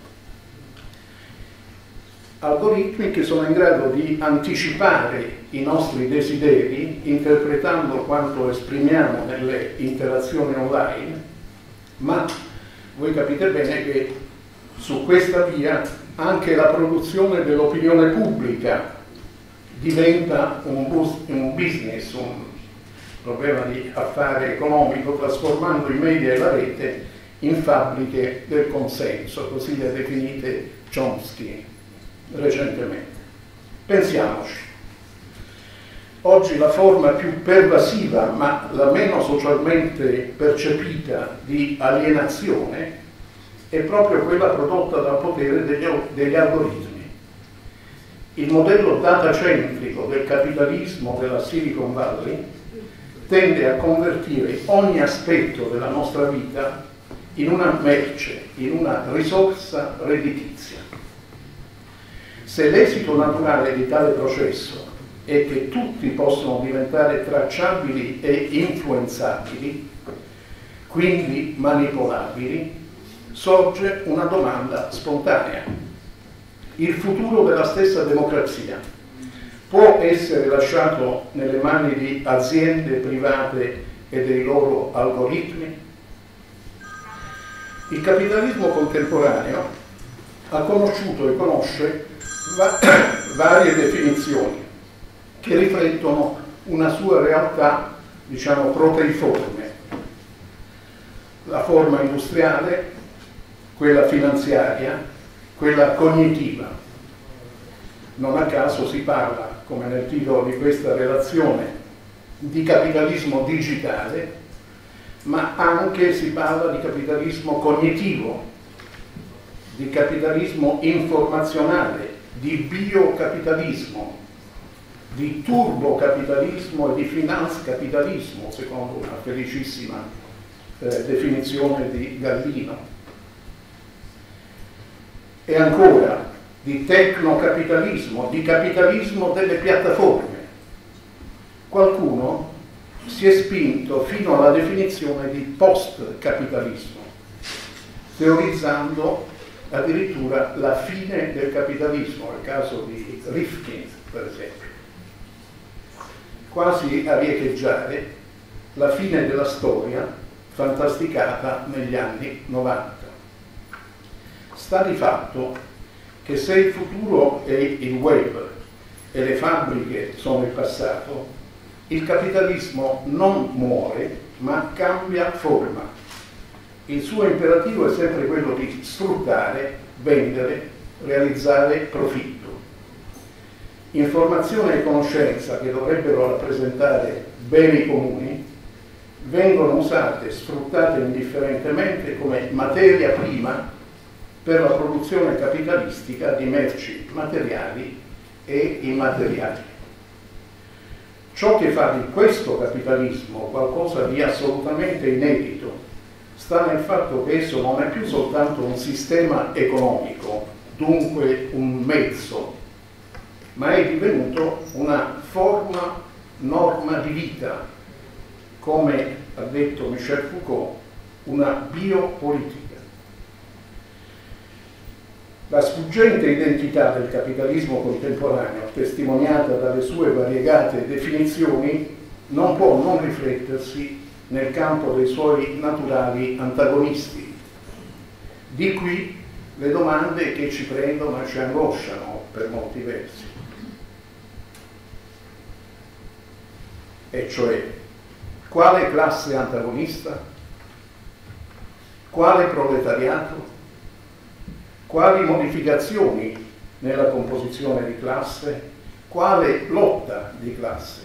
Algoritmi che sono in grado di anticipare i nostri desideri interpretando quanto esprimiamo nelle interazioni online, ma voi capite bene che su questa via anche la produzione dell'opinione pubblica diventa un, un business, un problema di affare economico, trasformando i media e la rete in fabbriche del consenso, così le ha definite Chomsky recentemente. Pensiamoci, oggi la forma più pervasiva ma la meno socialmente percepita di alienazione è proprio quella prodotta dal potere degli, degli algoritmi. Il modello datacentrico del capitalismo della Silicon Valley tende a convertire ogni aspetto della nostra vita in una merce, in una risorsa redditizia. Se l'esito naturale di tale processo è che tutti possono diventare tracciabili e influenzabili, quindi manipolabili, sorge una domanda spontanea. Il futuro della stessa democrazia può essere lasciato nelle mani di aziende private e dei loro algoritmi? Il capitalismo contemporaneo ha conosciuto e conosce va- varie definizioni che riflettono una sua realtà, diciamo, proteiforme. La forma industriale, quella finanziaria, quella cognitiva. Non a caso si parla, come nel titolo di questa relazione, di capitalismo digitale, ma anche si parla di capitalismo cognitivo, di capitalismo informazionale, di biocapitalismo, di turbocapitalismo e di finanzcapitalismo, secondo una felicissima eh, definizione di Gallino. E ancora di tecnocapitalismo, di capitalismo delle piattaforme. Qualcuno si è spinto fino alla definizione di post-capitalismo, teorizzando addirittura la fine del capitalismo, nel caso di Rifkin, per esempio. quasi a riecheggiare la fine della storia fantasticata negli anni novanta. Sta di fatto che se il futuro è il web e le fabbriche sono il passato, il capitalismo non muore ma cambia forma. Il suo imperativo è sempre quello di sfruttare, vendere, realizzare profitto. Informazione e conoscenza, che dovrebbero rappresentare beni comuni, vengono usate, sfruttate indifferentemente come materia prima per la produzione capitalistica di merci materiali e immateriali. Ciò che fa di questo capitalismo qualcosa di assolutamente inedito sta nel fatto che esso non è più soltanto un sistema economico, dunque un mezzo, ma è divenuto una forma, norma di vita, come ha detto Michel Foucault, una biopolitica. La sfuggente identità del capitalismo contemporaneo, testimoniata dalle sue variegate definizioni, non può non riflettersi nel campo dei suoi naturali antagonisti. Di qui le domande che ci prendono e ci angosciano per molti versi. E cioè, quale classe antagonista? Quale proletariato? Quali modificazioni nella composizione di classe? Quale lotta di classe?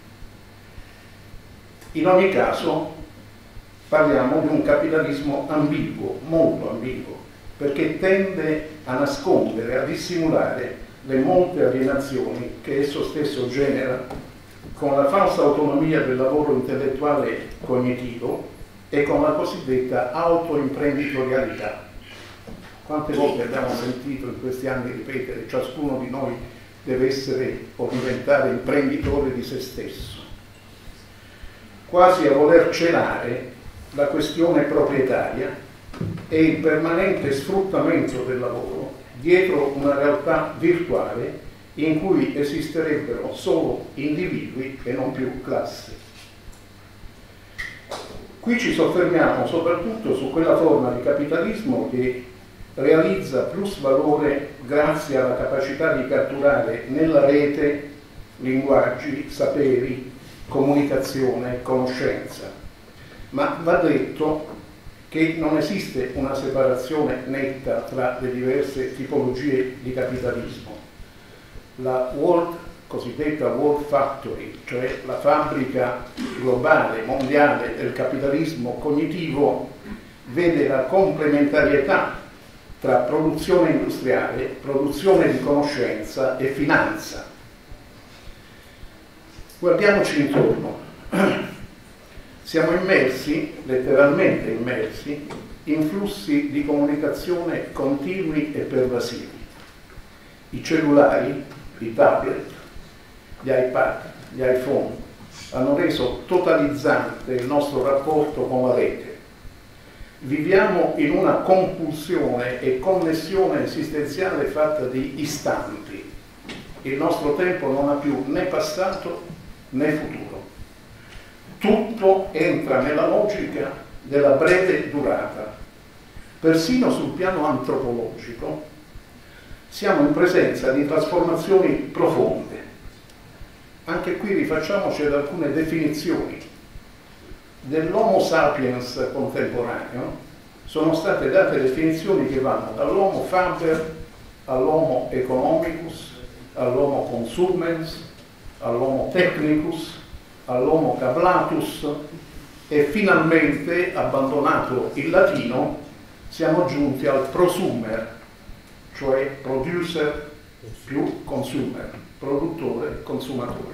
In ogni caso parliamo di un capitalismo ambiguo, molto ambiguo, perché tende a nascondere, a dissimulare le molte alienazioni che esso stesso genera con la falsa autonomia del lavoro intellettuale cognitivo e con la cosiddetta autoimprenditorialità. Quante volte abbiamo sentito in questi anni ripetere ciascuno di noi deve essere o diventare imprenditore di se stesso, quasi a voler celare la questione proprietaria e il permanente sfruttamento del lavoro dietro una realtà virtuale in cui esisterebbero solo individui e non più classi. Qui ci soffermiamo soprattutto su quella forma di capitalismo che realizza plus valore grazie alla capacità di catturare nella rete linguaggi, saperi, comunicazione, conoscenza. Ma va detto che non esiste una separazione netta tra le diverse tipologie di capitalismo. La World, cosiddetta World Factory, cioè la fabbrica globale, mondiale del capitalismo cognitivo, vede la complementarietà tra produzione industriale, produzione di conoscenza e finanza. Guardiamoci intorno. Siamo immersi, letteralmente immersi, in flussi di comunicazione continui e pervasivi. I cellulari, i tablet, gli iPad, gli iPhone hanno reso totalizzante il nostro rapporto con la rete. Viviamo in una compulsione e connessione esistenziale fatta di istanti. Il nostro tempo non ha più né passato né futuro. Tutto entra nella logica della breve durata. Persino sul piano antropologico siamo in presenza di trasformazioni profonde. Anche qui rifacciamoci ad alcune definizioni. Dell'Homo sapiens contemporaneo sono state date definizioni che vanno dall'Homo faber all'Homo economicus, all'Homo consumens, all'Homo technicus, all'Homo cablatus e finalmente, abbandonato il latino, siamo giunti al prosumer, cioè producer più consumer, produttore, consumatore.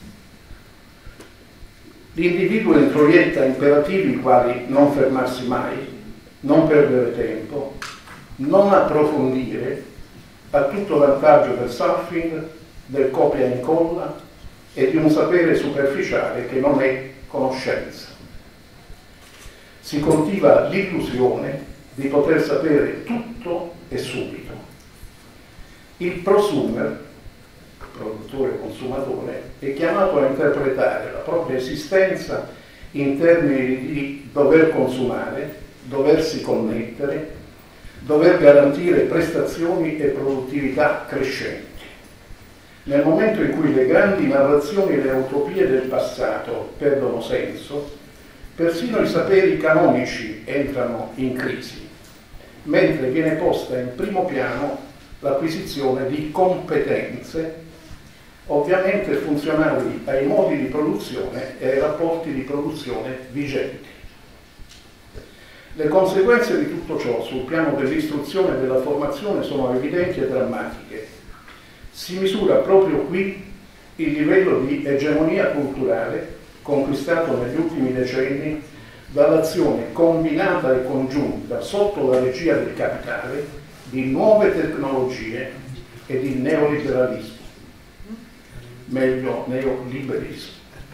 L'individuo introietta imperativi quali non fermarsi mai, non perdere tempo, non approfondire, a tutto vantaggio del surfing, del copia e incolla e di un sapere superficiale che non è conoscenza. Si coltiva l'illusione di poter sapere tutto e subito. Il prosumer, produttore e consumatore, è chiamato a interpretare la propria esistenza in termini di dover consumare, doversi connettere, dover garantire prestazioni e produttività crescenti. Nel momento in cui le grandi narrazioni e le utopie del passato perdono senso, persino i saperi canonici entrano in crisi, mentre viene posta in primo piano l'acquisizione di competenze, ovviamente funzionali ai modi di produzione e ai rapporti di produzione vigenti. Le conseguenze di tutto ciò sul piano dell'istruzione e della formazione sono evidenti e drammatiche. Si misura proprio qui il livello di egemonia culturale conquistato negli ultimi decenni dall'azione combinata e congiunta sotto la regia del capitale di nuove tecnologie e di neoliberalismo, meglio neoliberismo.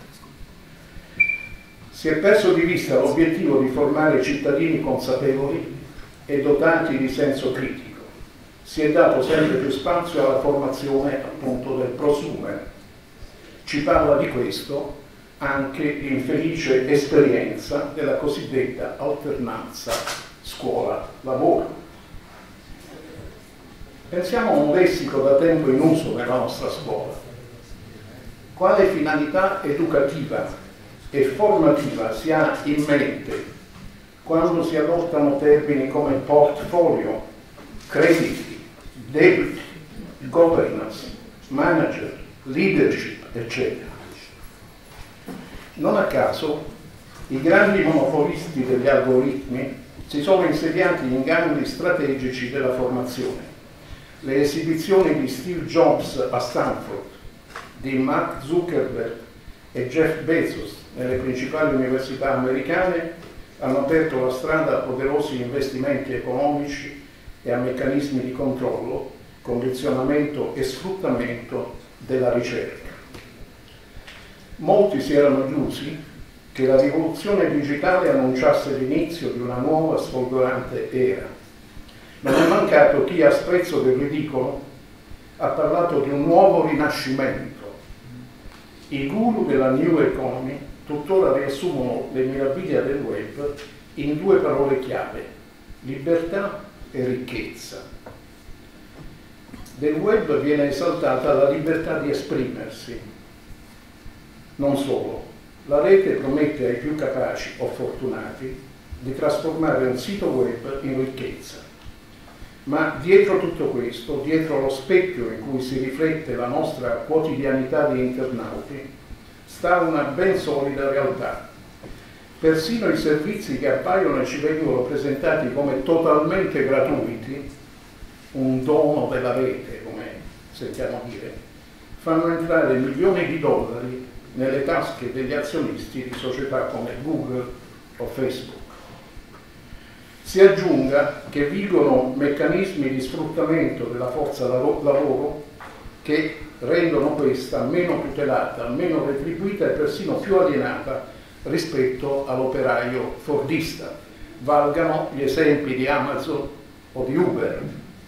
Si è perso di vista l'obiettivo di formare cittadini consapevoli e dotati di senso critico. Si è dato sempre più spazio alla formazione appunto del prosumer. Ci parla di questo anche l'infelice esperienza della cosiddetta alternanza scuola-lavoro. Pensiamo a un lessico da tempo in uso nella nostra scuola. Quale finalità educativa e formativa si ha in mente quando si adottano termini come portfolio, crediti, debiti, governance, manager, leadership, eccetera? Non a caso i grandi monopolisti degli algoritmi si sono insediati in gangli strategici della formazione. Le esibizioni di Steve Jobs a Stanford, di Mark Zuckerberg e Jeff Bezos nelle principali università americane hanno aperto la strada a poderosi investimenti economici e a meccanismi di controllo, condizionamento e sfruttamento della ricerca. Molti si erano illusi che la rivoluzione digitale annunciasse l'inizio di una nuova sfolgorante era. Non è mancato chi, a sprezzo del ridicolo, ha parlato di un nuovo rinascimento. I guru della New Economy tuttora riassumono le meraviglie del web in due parole chiave: libertà e ricchezza. Del web viene esaltata la libertà di esprimersi. Non solo, la rete promette ai più capaci o fortunati di trasformare un sito web in ricchezza. Ma dietro tutto questo, dietro lo specchio in cui si riflette la nostra quotidianità di internauti, sta una ben solida realtà. Persino i servizi che appaiono e ci vengono presentati come totalmente gratuiti, un dono della rete, come sentiamo dire, fanno entrare milioni di dollari nelle tasche degli azionisti di società come Google o Facebook. Si aggiunga che vigono meccanismi di sfruttamento della forza lavoro che rendono questa meno tutelata, meno retribuita e persino più alienata rispetto all'operaio fordista. Valgano gli esempi di Amazon o di Uber.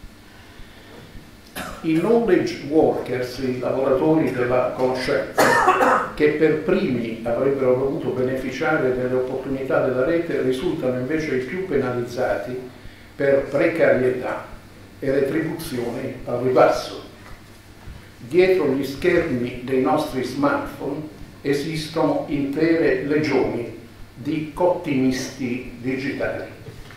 I knowledge workers, i lavoratori della conoscenza, che per primi avrebbero dovuto beneficiare delle opportunità della rete, risultano invece i più penalizzati per precarietà e retribuzioni al ribasso. Dietro gli schermi dei nostri smartphone esistono intere legioni di cottimisti digitali.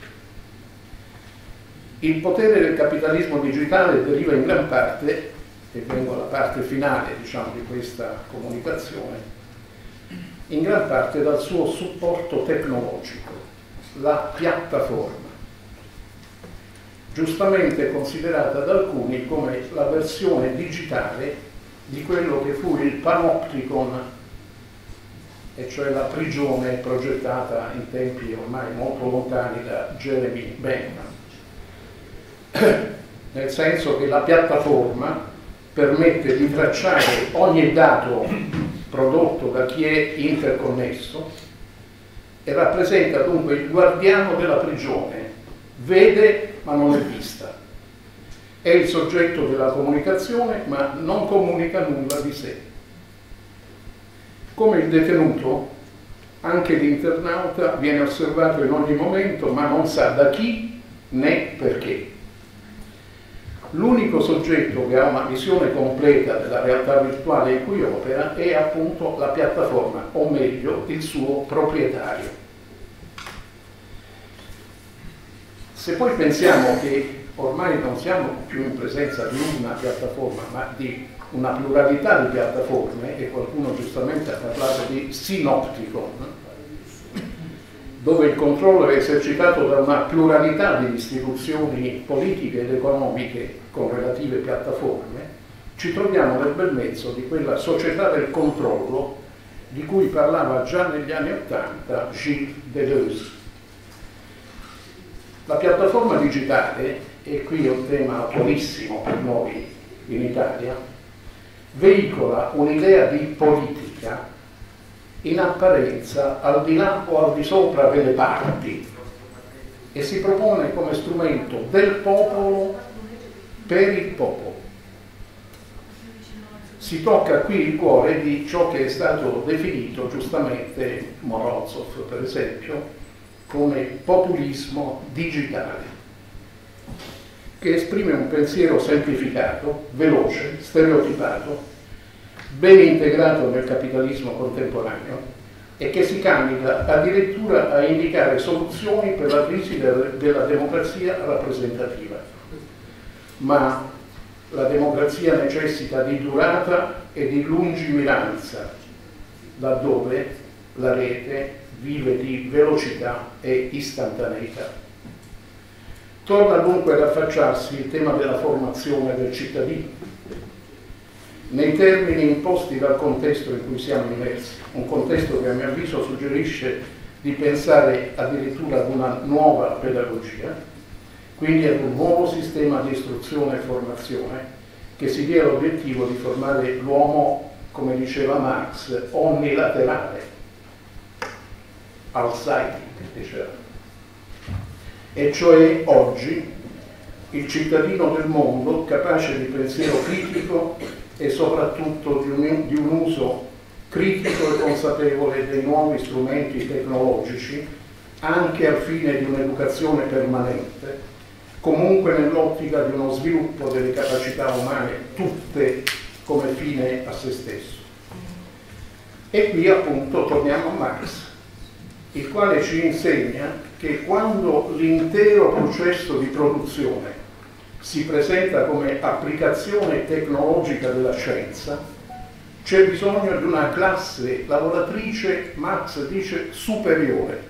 Il potere del capitalismo digitale deriva in gran parte, e vengo alla parte finale, diciamo, di questa comunicazione, in gran parte dal suo supporto tecnologico, la piattaforma, giustamente considerata da alcuni come la versione digitale di quello che fu il panopticon, e cioè la prigione progettata in tempi ormai molto lontani da Jeremy Bentham. Nel senso che la piattaforma permette di tracciare ogni dato prodotto da chi è interconnesso e rappresenta dunque il guardiano della prigione, vede ma non è vista, è il soggetto della comunicazione ma non comunica nulla di sé. come il detenuto, anche l'internauta viene osservato in ogni momento, ma non sa da chi né perché. L'unico soggetto che ha una visione completa della realtà virtuale in cui opera è appunto la piattaforma, o meglio, il suo proprietario. Se poi pensiamo che ormai non siamo più in presenza di una piattaforma, ma di una pluralità di piattaforme, e qualcuno giustamente ha parlato di sinopticon, dove il controllo è esercitato da una pluralità di istituzioni politiche ed economiche con relative piattaforme, ci troviamo nel bel mezzo di quella società del controllo di cui parlava già negli anni Ottanta Gilles Deleuze. La piattaforma digitale, e qui è un tema attualissimo per noi in Italia, veicola un'idea di politica in apparenza al di là o al di sopra delle parti e si propone come strumento del popolo per il popolo. Si tocca qui il cuore di ciò che è stato definito giustamente Morozov, per esempio, come populismo digitale, che esprime un pensiero semplificato, veloce, stereotipato, ben integrato nel capitalismo contemporaneo e che si candida addirittura a indicare soluzioni per la crisi del, della democrazia rappresentativa. Ma la democrazia necessita di durata e di lungimiranza, laddove la rete vive di velocità e istantaneità. Torna dunque ad affacciarsi il tema della formazione del cittadino, nei termini imposti dal contesto in cui siamo immersi, un contesto che a mio avviso suggerisce di pensare addirittura ad una nuova pedagogia, quindi ad un nuovo sistema di istruzione e formazione che si dia l'obiettivo di formare l'uomo, come diceva Marx, onnilaterale, Alzheimer, diceva, e cioè oggi il cittadino del mondo capace di pensiero critico e soprattutto di un, di un uso critico e consapevole dei nuovi strumenti tecnologici, anche al fine di un'educazione permanente, comunque nell'ottica di uno sviluppo delle capacità umane tutte come fine a se stesso. E qui appunto torniamo a Marx, il quale ci insegna che quando l'intero processo di produzione si presenta come applicazione tecnologica della scienza, c'è bisogno di una classe lavoratrice, Marx dice, superiore.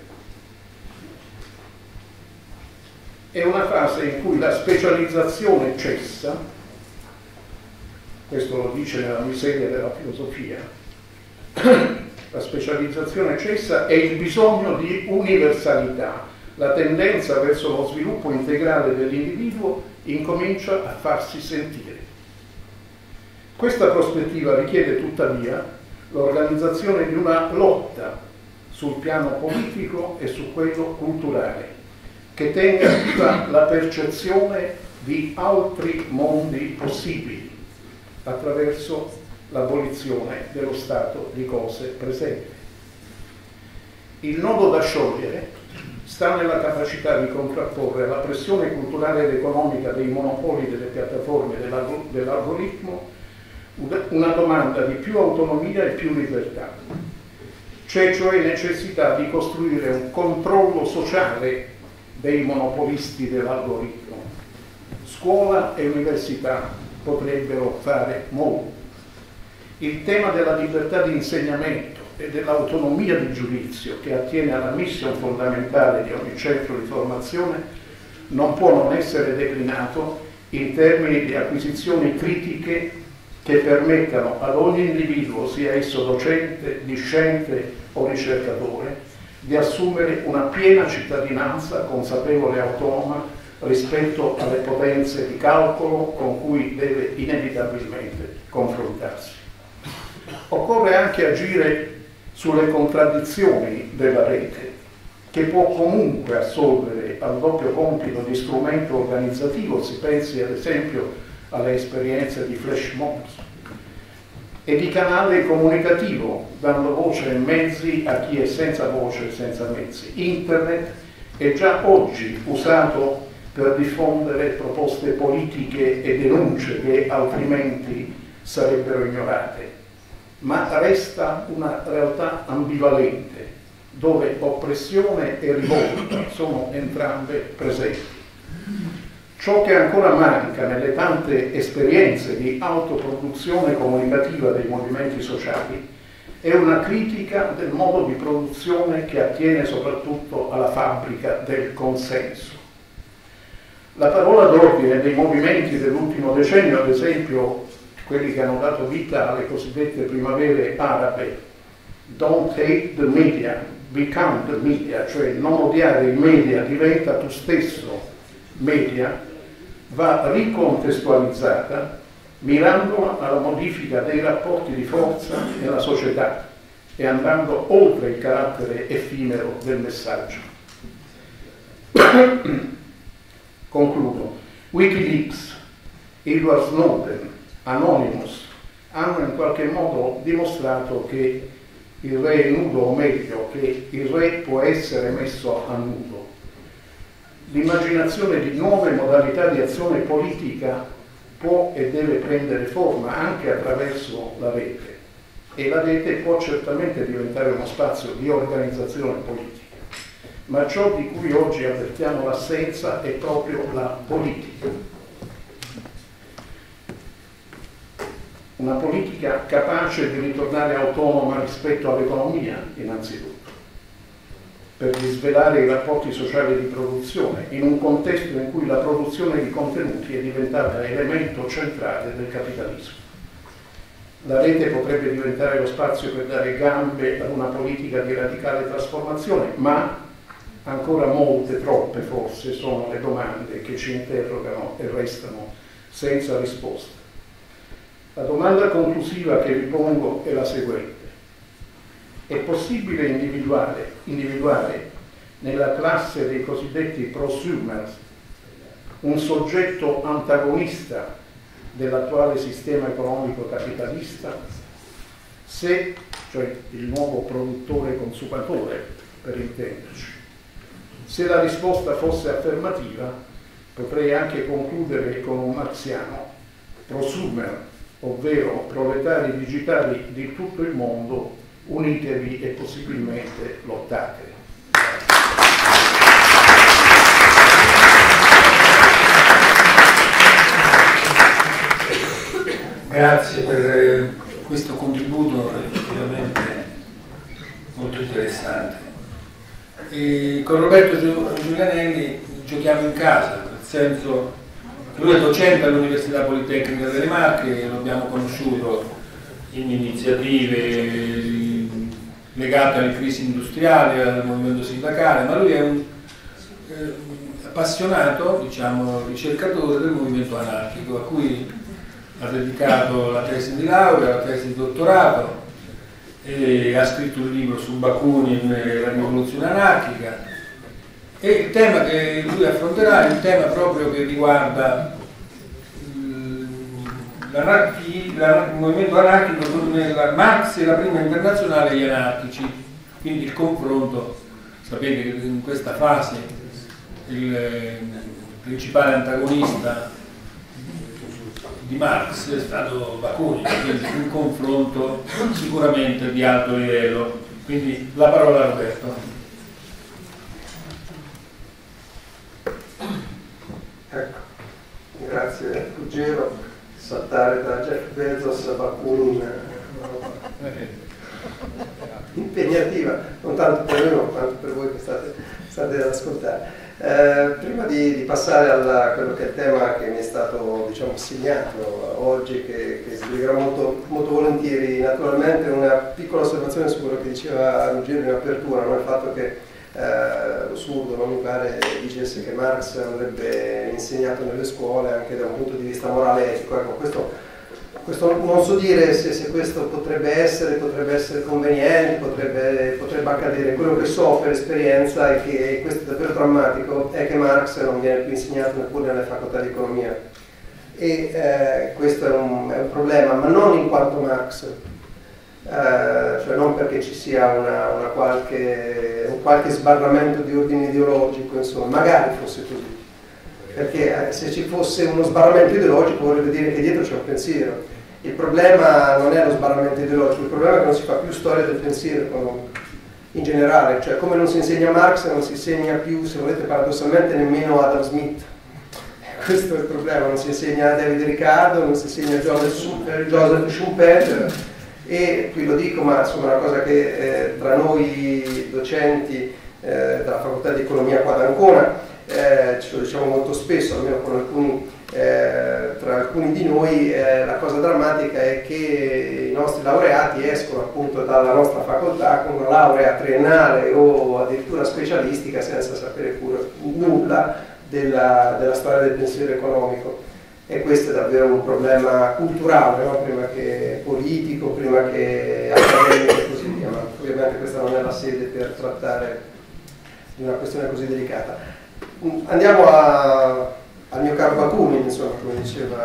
È una fase in cui la specializzazione cessa, questo lo dice nella miseria della filosofia, la specializzazione cessa e il bisogno di universalità, la tendenza verso lo sviluppo integrale dell'individuo incomincia a farsi sentire. Questa prospettiva richiede tuttavia l'organizzazione di una lotta sul piano politico e su quello culturale, che tenga viva la percezione di altri mondi possibili attraverso l'abolizione dello stato di cose presente. Il nodo da sciogliere sta nella capacità di contrapporre alla pressione culturale ed economica dei monopoli delle piattaforme dell'algoritmo una domanda di più autonomia e più libertà. C'è cioè necessità di costruire un controllo sociale dei monopolisti dell'algoritmo. Scuola e università potrebbero fare molto. Il tema della libertà di insegnamento e dell'autonomia di giudizio, che attiene alla mission fondamentale di ogni centro di formazione, non può non essere declinato in termini di acquisizioni critiche che permettano ad ogni individuo, sia esso docente, discente o ricercatore, di assumere una piena cittadinanza consapevole e autonoma rispetto alle potenze di calcolo con cui deve inevitabilmente confrontarsi. Occorre anche agire sulle contraddizioni della rete, che può comunque assolvere al doppio compito di strumento organizzativo. Si pensi ad esempio alle esperienze di flash mobs, e di canale comunicativo, dando voce e mezzi a chi è senza voce e senza mezzi. Internet è già oggi usato per diffondere proposte politiche e denunce che altrimenti sarebbero ignorate, ma resta una realtà ambivalente, dove oppressione e rivolta sono entrambe presenti. Ciò che ancora manca nelle tante esperienze di autoproduzione comunicativa dei movimenti sociali è una critica del modo di produzione che attiene soprattutto alla fabbrica del consenso. La parola d'ordine dei movimenti dell'ultimo decennio, ad esempio quelli che hanno dato vita alle cosiddette primavere arabe, don't hate the media, become the media, cioè non odiare i media, diventa tu stesso media, va ricontestualizzata mirando alla modifica dei rapporti di forza nella società e andando oltre il carattere effimero del messaggio. Concludo. Wikileaks, Edward Snowden, Anonymous hanno in qualche modo dimostrato che il re è nudo, o meglio, che il re può essere messo a nudo. L'immaginazione di nuove modalità di azione politica può e deve prendere forma anche attraverso la rete, e la rete può certamente diventare uno spazio di organizzazione politica, ma ciò di cui oggi avvertiamo l'assenza è proprio la politica. Una politica capace di ritornare autonoma rispetto all'economia, innanzitutto, per disvelare i rapporti sociali di produzione, in un contesto in cui la produzione di contenuti è diventata elemento centrale del capitalismo. La rete potrebbe diventare lo spazio per dare gambe ad una politica di radicale trasformazione, ma ancora molte, troppe forse, sono le domande che ci interrogano e restano senza risposta. La domanda conclusiva che vi pongo è la seguente. È possibile individuare, individuare nella classe dei cosiddetti prosumers un soggetto antagonista dell'attuale sistema economico capitalista? Se, cioè il nuovo produttore consumatore, per intenderci. Se la risposta fosse affermativa, potrei anche concludere con un marxiano, prosumer, ovvero proletari digitali di tutto il mondo, unitevi e possibilmente lottate. Grazie per questo contributo effettivamente molto interessante. E con Roberto Giulianelli giochiamo in casa, nel senso che lui è docente all'Università Politecnica delle Marche, lo abbiamo conosciuto in iniziative legate alle crisi industriali, al movimento sindacale, ma lui è un eh, appassionato, diciamo, ricercatore del movimento anarchico, a cui ha dedicato la tesi di laurea, la tesi di dottorato, e ha scritto un libro su Bakunin e la rivoluzione anarchica, e il tema che lui affronterà è un tema proprio che riguarda il movimento anarchico con Marx e la prima internazionale e gli anarchici, quindi il confronto. Sapete che in questa fase il principale antagonista di Marx è stato Bakunin, quindi un confronto sicuramente di alto livello. Quindi la parola a Roberto. Ecco, grazie Ruggero. Saltare da Jeff Bezos a Bakunin, impegnativa, non tanto per noi quanto per voi che state, state ad ascoltare. Eh, prima di, di passare a quello che è il tema che mi è stato, diciamo, assegnato oggi, che, che spiegherò molto, molto volentieri, naturalmente una piccola osservazione su quello che diceva Ruggero in apertura, no? Il fatto che eh, lo Surdo non mi pare dicesse che Marx andrebbe insegnato nelle scuole anche da un punto di vista morale etico. Ecco, questo, questo non so dire se, se questo potrebbe essere, potrebbe essere conveniente, potrebbe, potrebbe accadere. Quello che so per esperienza è che, e questo è davvero drammatico, è che Marx non viene più insegnato neppure nelle facoltà di economia. e eh, questo è un, è un problema, ma non in quanto Marx, eh, cioè non perché ci sia una, una qualche, un qualche sbarramento di ordine ideologico, insomma, magari fosse così, perché eh, se ci fosse uno sbarramento ideologico vorrebbe dire che dietro c'è un pensiero. Il problema non è lo sbarramento ideologico, il problema è che non si fa più storia del pensiero economico in generale, cioè come non si insegna Marx non si insegna più, se volete paradossalmente, nemmeno Adam Smith. Questo è il problema, non si insegna David Ricardo, non si insegna Joseph Schumpeter, e qui lo dico, ma insomma è una cosa che eh, tra noi docenti eh, della facoltà di economia qua ad Ancona eh, ce lo diciamo molto spesso, almeno con alcuni, eh, tra alcuni di noi, eh, la cosa drammatica è che i nostri laureati escono appunto dalla nostra facoltà con una laurea triennale o addirittura specialistica senza sapere pure nulla della, della storia del pensiero economico, e questo è davvero un problema culturale, no? Prima che politico, prima che accademico e così via, ma ovviamente questa non è la sede per trattare di una questione così delicata. Andiamo a, al mio caro Bakunin, insomma, come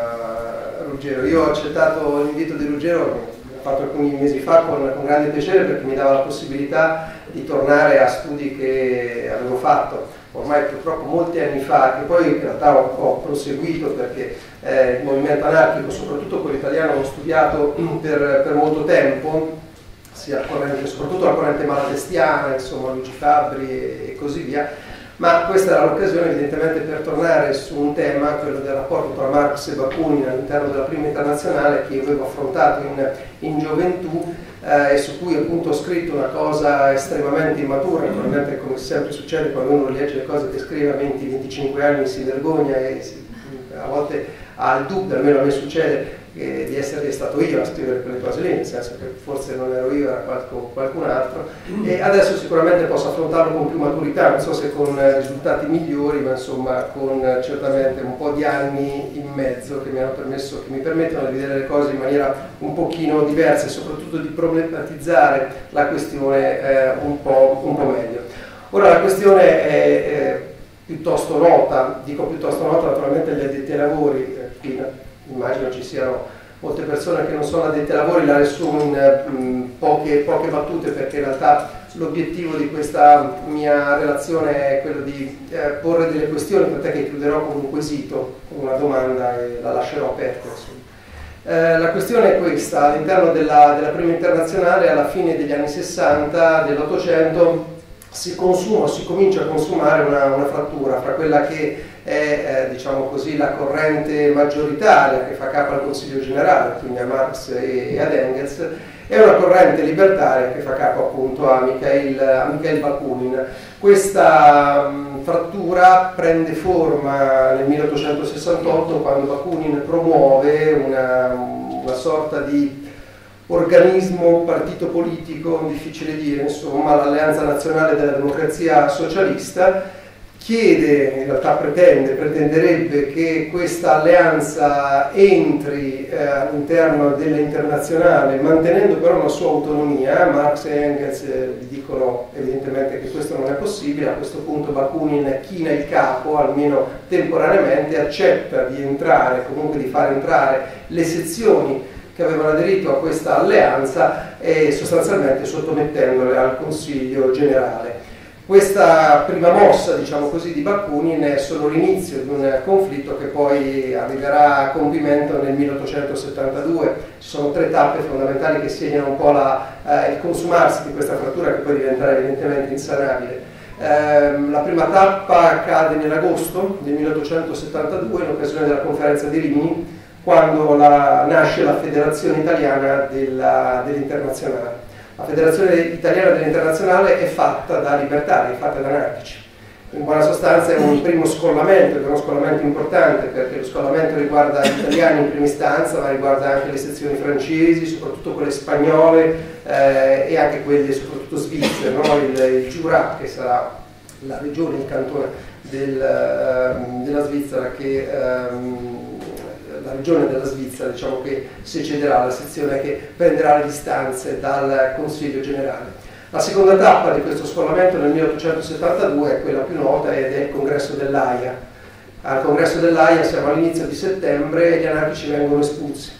diceva Ruggero. Io ho accettato l'invito di Ruggero, l'ho fatto alcuni mesi fa con, con grande piacere, perché mi dava la possibilità di tornare a studi che avevo fatto ormai purtroppo molti anni fa, che poi in realtà ho, ho proseguito perché eh, il movimento anarchico, soprattutto quello italiano, l'ho studiato per, per molto tempo, sia corrente, soprattutto la corrente malatestiana, insomma Luigi Fabbri e, e così via, ma questa era l'occasione evidentemente per tornare su un tema, quello del rapporto tra Marx e Bakunin all'interno della prima internazionale, che io avevo affrontato in, in gioventù, Eh, e su cui appunto ho scritto una cosa estremamente immatura. Naturalmente, come sempre succede quando uno legge le cose che scrive a venti venticinque anni, si vergogna e si, a volte ha il dubbio, almeno a me succede, eh, di essere stato io a scrivere quelle cose lì, nel senso che forse non ero io, era qualcun, qualcun altro, e adesso sicuramente posso affrontarlo con più maturità, non so se con eh, risultati migliori, ma insomma con eh, certamente un po' di anni in mezzo che mi hanno permesso, che mi permettono di vedere le cose in maniera un pochino diversa e soprattutto di problematizzare la questione eh, un po', un po' meglio. Ora la questione è, è piuttosto nota, dico piuttosto nota naturalmente agli addetti ai lavori, eh, qui immagino ci siano molte persone che non sono addetti ai lavori, la riassumo in mh, poche, poche battute, perché in realtà l'obiettivo di questa mia relazione è quello di eh, porre delle questioni, per te che chiuderò con un quesito, con una domanda e la lascerò aperta. Eh, la questione è questa: all'interno della, della prima internazionale, alla fine degli anni sessanta dell'Ottocento, si consuma, si comincia a consumare una, una frattura fra quella che è eh, diciamo così, la corrente maggioritaria che fa capo al Consiglio Generale, quindi a Marx e, e ad Engels, e una corrente libertaria che fa capo appunto a Mikhail, a Mikhail Bakunin. Questa mh, frattura prende forma nel milleottocentosessantotto, quando Bakunin promuove una, una sorta di organismo, partito politico, difficile dire, insomma, l'Alleanza Nazionale della Democrazia Socialista. Chiede, in realtà pretende, pretenderebbe che questa alleanza entri eh, all'interno dell'internazionale, mantenendo però una sua autonomia. Marx e Engels eh, dicono evidentemente che questo non è possibile. A questo punto Bakunin china il capo, almeno temporaneamente, accetta di entrare, comunque di far entrare le sezioni che avevano aderito a questa alleanza, e sostanzialmente sottomettendole al Consiglio Generale. Questa prima mossa, diciamo così, di Bakunin è solo l'inizio di un conflitto che poi arriverà a compimento nel milleottocentosettantadue. Ci sono tre tappe fondamentali che segnano un po' la, eh, il consumarsi di questa frattura, che poi diventerà evidentemente insanabile. Eh, la prima tappa accade nell'agosto del milleottocentosettantadue, in occasione della conferenza di Rimini, quando la, nasce la Federazione Italiana dell'Internazionale. La Federazione Italiana dell'Internazionale è fatta da libertari, è fatta da anarchici. In buona sostanza è un primo scollamento, è uno scollamento importante, perché lo scollamento riguarda gli italiani in prima istanza, ma riguarda anche le sezioni francesi, soprattutto quelle spagnole eh, e anche quelle soprattutto svizzere, no? il, il Jura, che sarà la regione, il cantone del, uh, della Svizzera, che um, la regione della Svizzera, diciamo, che si cederà alla sezione che prenderà le distanze dal Consiglio Generale. La seconda tappa di questo scollamento nel milleottocentosettantadue è quella più nota ed è il congresso dell'Aia. al congresso dell'Aia, siamo all'inizio di settembre, gli anarchici vengono espulsi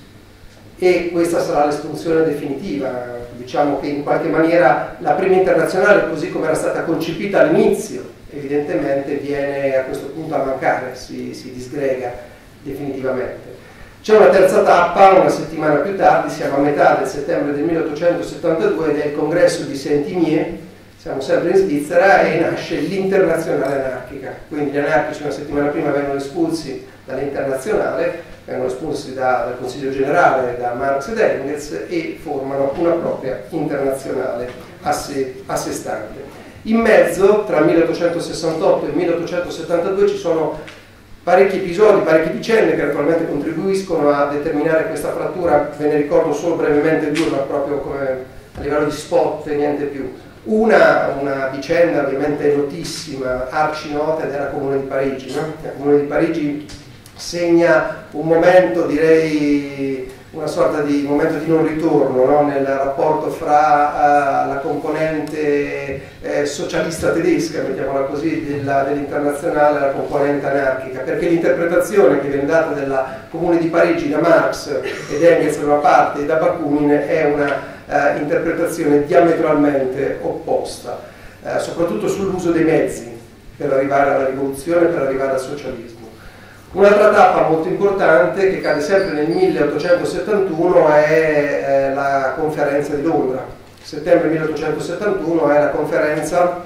e questa sarà l'espulsione definitiva. Diciamo che in qualche maniera la prima internazionale, così come era stata concepita all'inizio, evidentemente viene a questo punto a mancare, si, si disgrega definitivamente. C'è una terza tappa, una settimana più tardi, siamo a metà del settembre del milleottocentosettantadue ed è il congresso di Saint-Imier, siamo sempre in Svizzera, e nasce l'Internazionale anarchica. Quindi gli anarchici una settimana prima vengono espulsi dall'Internazionale, vengono espulsi da, dal Consiglio Generale, da Marx ed Engels, e formano una propria internazionale a sé, a sé stante. In mezzo, tra milleottocentosessantotto e milleottocentosettantadue, ci sono parecchi episodi, parecchie vicende che naturalmente contribuiscono a determinare questa frattura. Ve ne ricordo solo brevemente due, ma proprio come a livello di spot e niente più. Una, una vicenda ovviamente notissima, arcinota, ed era il Comune di Parigi. No? Il Comune di Parigi segna un momento, direi, una sorta di momento di non ritorno, no? Nel rapporto fra uh, la componente eh, socialista tedesca, mettiamola così, dell'Internazionale e la componente anarchica, perché l'interpretazione che viene data della Comune di Parigi da Marx ed Engels da una parte e da Bakunin è una uh, interpretazione diametralmente opposta, uh, soprattutto sull'uso dei mezzi per arrivare alla rivoluzione, per arrivare al socialismo. Un'altra tappa molto importante che cade sempre nel milleottocentosettantuno è eh, la conferenza di Londra. Settembre milleottocentosettantuno è la conferenza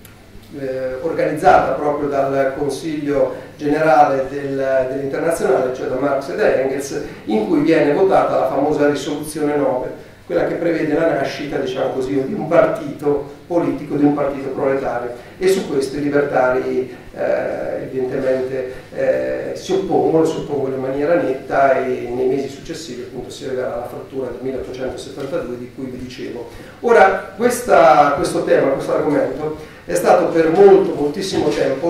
eh, organizzata proprio dal Consiglio Generale del, dell'Internazionale, cioè da Marx e da Engels, in cui viene votata la famosa risoluzione nove, quella che prevede la nascita, diciamo così, di un partito politico, di un partito proletario, e su questo i libertari eh, evidentemente eh, si oppongono, si oppongono in maniera netta, e nei mesi successivi appunto si rivela la frattura del milleottocentosettantadue di cui vi dicevo. Ora, questa, questo tema, questo argomento è stato per molto, moltissimo tempo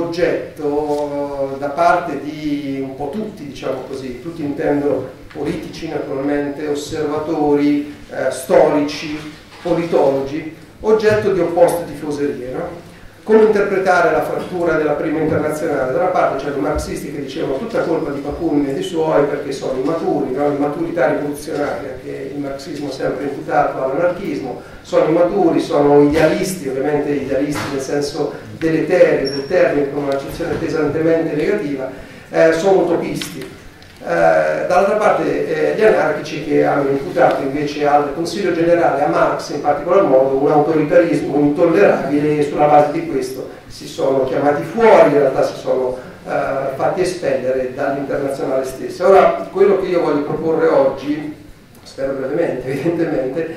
oggetto da parte di un po' tutti, diciamo così, tutti intendo politici naturalmente, osservatori, eh, storici, politologi, oggetto di opposte tifoserie. No? Come interpretare la frattura della prima internazionale? Da una parte c'erano i marxisti che dicevano tutta colpa di Bakunin e dei suoi perché sono immaturi, no? Immaturità rivoluzionaria che il marxismo ha sempre imputato all'anarchismo, sono immaturi, sono idealisti, ovviamente idealisti nel senso deleterio del termine, con un'accezione pesantemente negativa, eh, sono utopisti. Eh, dall'altra parte eh, gli anarchici che hanno imputato invece al Consiglio Generale, a Marx in particolar modo, un autoritarismo intollerabile, e sulla base di questo si sono chiamati fuori, in realtà si sono eh, fatti espellere dall'Internazionale stessa. Ora, quello che io voglio proporre oggi, spero brevemente evidentemente,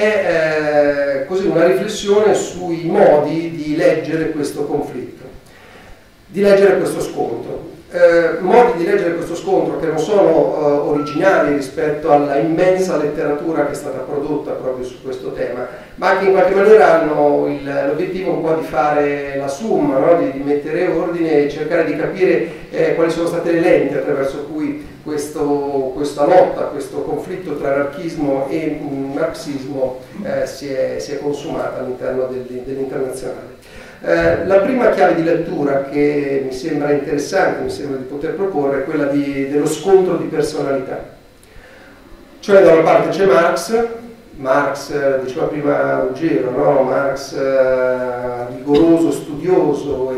è eh, così una riflessione sui modi di leggere questo conflitto, di leggere questo scontro. Eh, modi di leggere questo scontro che non sono eh, originali rispetto alla immensa letteratura che è stata prodotta proprio su questo tema, ma che in qualche maniera hanno l'obiettivo un po' di fare la summa, no? di, di mettere ordine e cercare di capire eh, quali sono state le lenti attraverso cui questo, questa lotta, questo conflitto tra anarchismo e mh, marxismo eh, si, è, si è consumata all'interno dell'Internazionale. Eh, la prima chiave di lettura che mi sembra interessante, mi sembra di poter proporre, è quella di, dello scontro di personalità. Cioè da una parte c'è Marx, Marx, diceva prima Ruggero, no? Marx eh, rigoroso, studioso,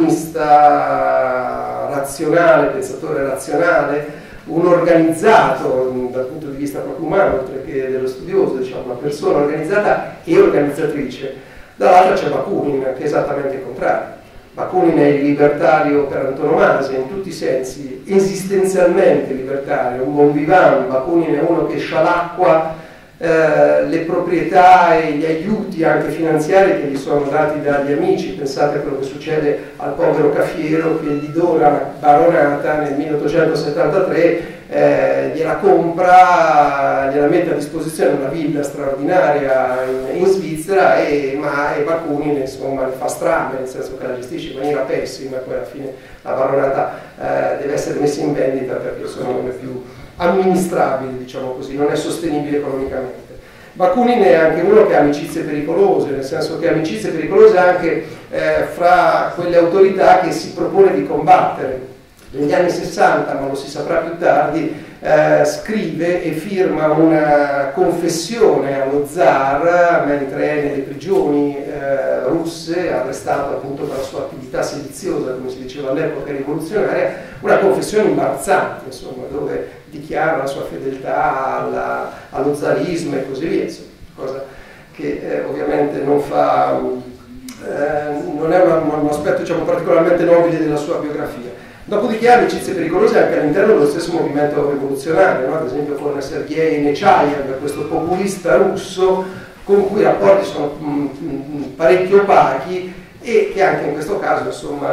economista, razionale, pensatore razionale, un organizzato dal punto di vista proprio umano, oltre che dello studioso, diciamo, una persona organizzata e organizzatrice. Dall'altra c'è Bakunin, che è esattamente il contrario. Bakunin è il libertario per antonomasia, in tutti i sensi, esistenzialmente libertario, un bon vivant. Bakunin è uno che scialacqua eh, le proprietà e gli aiuti anche finanziari che gli sono dati dagli amici. Pensate a quello che succede al povero Cafiero, che gli dona una baronata nel milleottocentosettantatré, Eh, gliela compra, gliela mette a disposizione una villa straordinaria in, in Svizzera, e, ma e Bakunin insomma ne fa strame, nel senso che la gestisce in maniera pessima, e poi alla fine la baronata eh, deve essere messa in vendita perché insomma non è più amministrabile, diciamo così, non è sostenibile economicamente. Bakunin è anche uno che ha amicizie pericolose, nel senso che ha amicizie pericolose anche eh, fra quelle autorità che si propone di combattere. negli anni sessanta, ma lo si saprà più tardi, eh, scrive e firma una confessione allo zar mentre è nelle prigioni eh, russe, arrestato appunto per la sua attività sediziosa, come si diceva all'epoca rivoluzionaria, una confessione imbarazzante, insomma, dove dichiara la sua fedeltà alla, allo zarismo e così via, insomma, cosa che eh, ovviamente non fa, eh, non è una, un aspetto, diciamo, particolarmente nobile della sua biografia. Dopodiché ha amicizie pericolose anche all'interno dello stesso movimento rivoluzionario, no? Ad esempio con Sergei Nechayev, questo populista russo con cui i rapporti sono mh, mh, parecchio opachi e che anche in questo caso,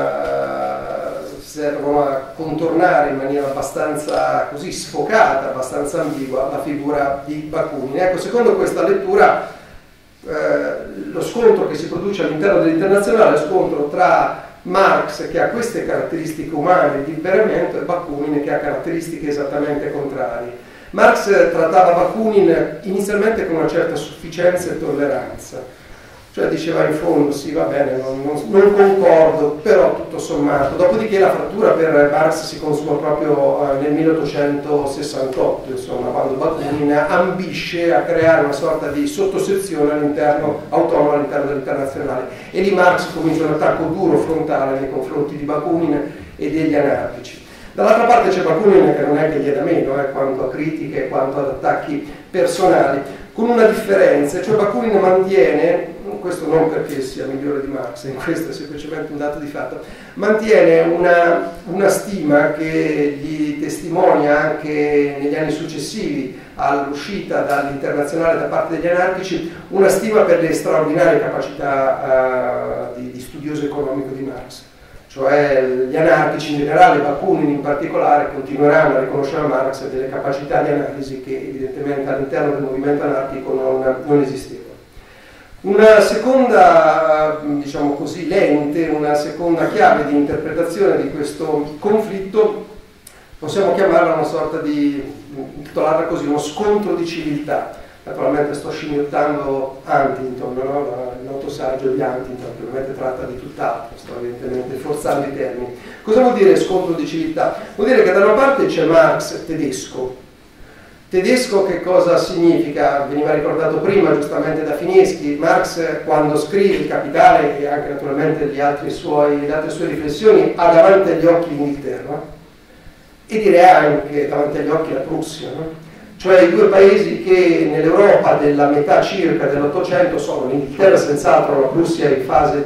insomma, servono a contornare in maniera abbastanza così sfocata, abbastanza ambigua la figura di Bakunin. Ecco, secondo questa lettura eh, lo scontro che si produce all'interno dell'Internazionale è lo scontro tra Marx, che ha queste caratteristiche umane di liberamento, e Bakunin, che ha caratteristiche esattamente contrarie. Marx trattava Bakunin inizialmente con una certa sufficienza e tolleranza, cioè diceva in fondo sì, va bene, non, non, non concordo, però tutto sommato. Dopodiché la frattura per Marx si consuma proprio eh, nel milleottocentosessantotto, insomma, quando Bakunin ambisce a creare una sorta di sottosezione all'interno, autonoma all'interno dell'Internazionale, e lì Marx comincia un attacco duro, frontale nei confronti di Bakunin e degli anarchici. Dall'altra parte c'è Bakunin, che non è che gli è da meno, eh, quanto a critiche, quanto ad attacchi personali, con una differenza, cioè Bakunin mantiene, questo non perché sia migliore di Marx, in questo è semplicemente un dato di fatto, mantiene una, una stima che gli testimonia anche negli anni successivi all'uscita dall'Internazionale da parte degli anarchici, una stima per le straordinarie capacità uh, di, di studioso economico di Marx. Cioè gli anarchici in generale, Bakunin in particolare, continueranno a riconoscere a Marx delle capacità di analisi che evidentemente all'interno del movimento anarchico non, non esistevano. Una seconda, diciamo così, lente, una seconda chiave di interpretazione di questo conflitto possiamo chiamarla una sorta di, intitolarla così, uno scontro di civiltà. Naturalmente sto scimmiottando Huntington, no? Il noto saggio di Huntington, che ovviamente tratta di tutt'altro, sto evidentemente forzando i termini. Cosa vuol dire scontro di civiltà? Vuol dire che da una parte c'è Marx tedesco. Tedesco che cosa significa? Veniva ricordato prima giustamente da Fineschi. Marx, quando scrive Il Capitale e anche naturalmente gli altri suoi, le altre sue riflessioni, ha davanti agli occhi l'Inghilterra e direi anche davanti agli occhi la Prussia, no? Cioè i due paesi che nell'Europa della metà circa dell'Ottocento sono l'Inghilterra senz'altro, la Prussia in fase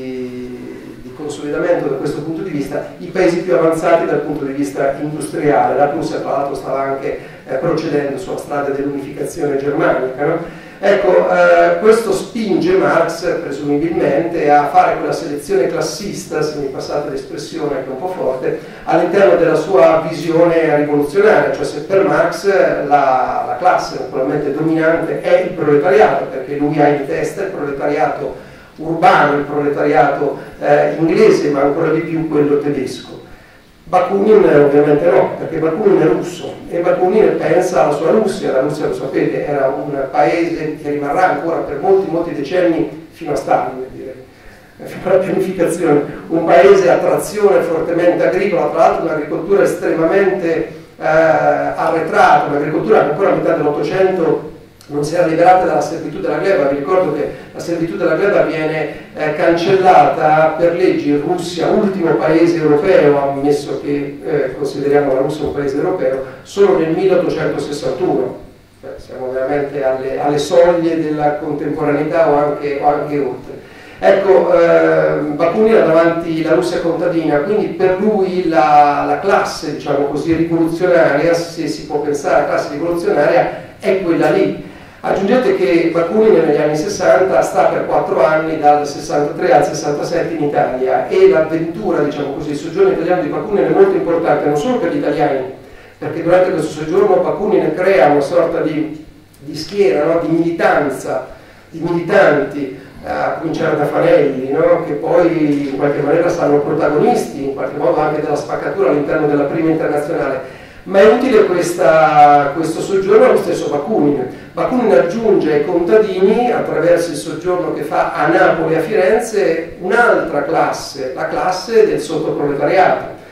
di, di consolidamento da questo punto di vista, i paesi più avanzati dal punto di vista industriale. La Prussia tra l'altro stava anche eh, procedendo sulla strada dell'unificazione germanica, no? Ecco, eh, questo spinge Marx presumibilmente a fare quella selezione classista, se mi passate l'espressione che è un po' forte, all'interno della sua visione rivoluzionaria. Cioè se per Marx la, la classe naturalmente dominante è il proletariato, perché lui ha in testa il proletariato urbano, il proletariato eh, inglese, ma ancora di più quello tedesco. Bakunin ovviamente no, perché Bakunin è russo e Bakunin pensa alla sua Russia. La Russia, lo sapete, era un paese che rimarrà ancora per molti molti decenni, fino a Stalin, direi, fino alla pianificazione, un paese a trazione fortemente agricola, tra l'altro un'agricoltura estremamente eh, arretrata, un'agricoltura che ancora a metà dell'Ottocento non si era liberata dalla servitù della gleba. Vi ricordo che la servitù della gleba viene eh, cancellata per legge in Russia, ultimo paese europeo, ammesso che eh, consideriamo la Russia un paese europeo, solo nel milleottocentosessantuno. Beh, siamo veramente alle, alle soglie della contemporaneità o anche, o anche oltre. Ecco, eh, Bakunin ha davanti la Russia contadina, quindi per lui la, la classe, diciamo così, rivoluzionaria, se si può pensare a classe rivoluzionaria, è quella lì. Aggiungete che Bakunin negli anni sessanta sta per quattro anni, dal sessantatré al sessantasette in Italia, e l'avventura, diciamo così, il soggiorno italiano di Bakunin è molto importante, non solo per gli italiani, perché durante questo soggiorno Bakunin crea una sorta di, di schiera, no? di militanza, di militanti, a cominciare da Fanelli, no? Che poi in qualche maniera saranno protagonisti, in qualche modo anche della spaccatura all'interno della prima internazionale. Ma è utile questa, questo soggiorno allo stesso Bakunin. Bakunin aggiunge ai contadini, attraverso il soggiorno che fa a Napoli e a Firenze, un'altra classe, la classe del sottoproletariato.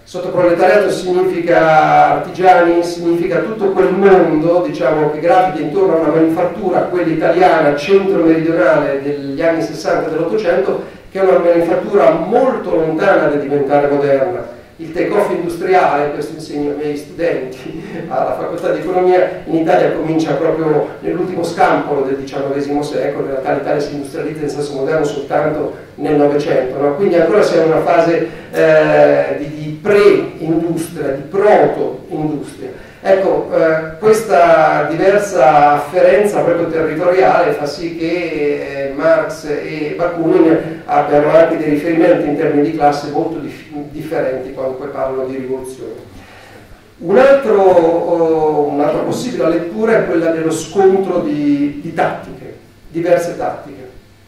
Sottoproletariato significa artigiani, significa tutto quel mondo, diciamo, che gravita intorno a una manifattura, quella italiana centro-meridionale degli anni sessanta dell'Ottocento, che è una manifattura molto lontana da diventare moderna. Il take-off industriale, questo insegno ai miei studenti alla facoltà di economia, in Italia comincia proprio nell'ultimo scampolo del diciannovesimo secolo, in realtà l'Italia si industrializza in senso moderno soltanto nel Novecento, no? Quindi ancora siamo in una fase eh, di, di pre-industria, di proto-industria. Ecco, eh, questa diversa afferenza proprio territoriale fa sì che eh, Marx e Bakunin abbiano anche dei riferimenti in termini di classe molto dif differenti quando poi parlano di rivoluzione. Un altro, oh, un'altra possibile lettura è quella dello scontro di, di tattiche, diverse tattiche.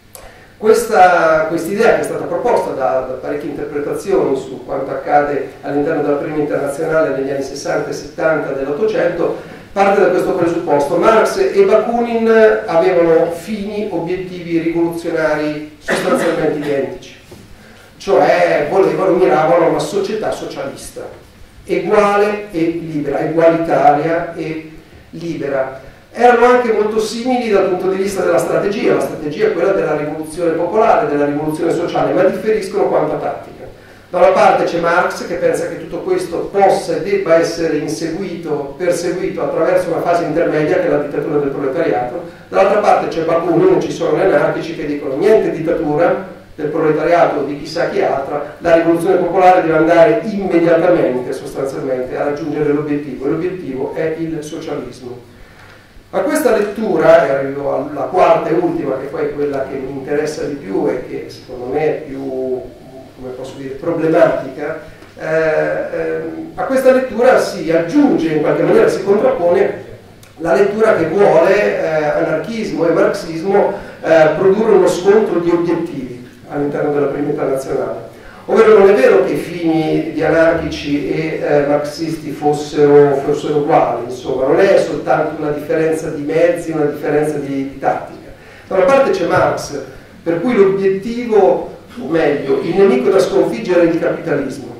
Questa quest'idea, che è stata proposta da, da parecchie interpretazioni su quanto accade all'interno della prima internazionale negli anni sessanta e settanta dell'Ottocento, parte da questo presupposto. Marx e Bakunin avevano fini, obiettivi rivoluzionari sostanzialmente identici, cioè volevano, miravano a una società socialista, eguale e libera, egualitaria e libera. Erano anche molto simili dal punto di vista della strategia, la strategia è quella della rivoluzione popolare, della rivoluzione sociale, ma differiscono quanto a tattica. Da una parte c'è Marx che pensa che tutto questo possa e debba essere inseguito, perseguito attraverso una fase intermedia che è la dittatura del proletariato, dall'altra parte c'è Bakunin, ci sono gli anarchici che dicono niente dittatura del proletariato o di chissà chi altra, la rivoluzione popolare deve andare immediatamente sostanzialmente a raggiungere l'obiettivo, e l'obiettivo è il socialismo. A questa lettura, e arrivo alla quarta e ultima, che poi è quella che mi interessa di più e che secondo me è più, come posso dire, problematica, eh, eh, a questa lettura si aggiunge, in qualche maniera si contrappone, la lettura che vuole eh, anarchismo e marxismo eh, produrre uno scontro di obiettivi all'interno della prima internazionale. Ovvero non è vero che i fini di anarchici e eh, marxisti fossero, fossero uguali, insomma, non è soltanto una differenza di mezzi, una differenza di, di tattica. Da una parte c'è Marx, per cui l'obiettivo, o meglio, il nemico da sconfiggere è il capitalismo.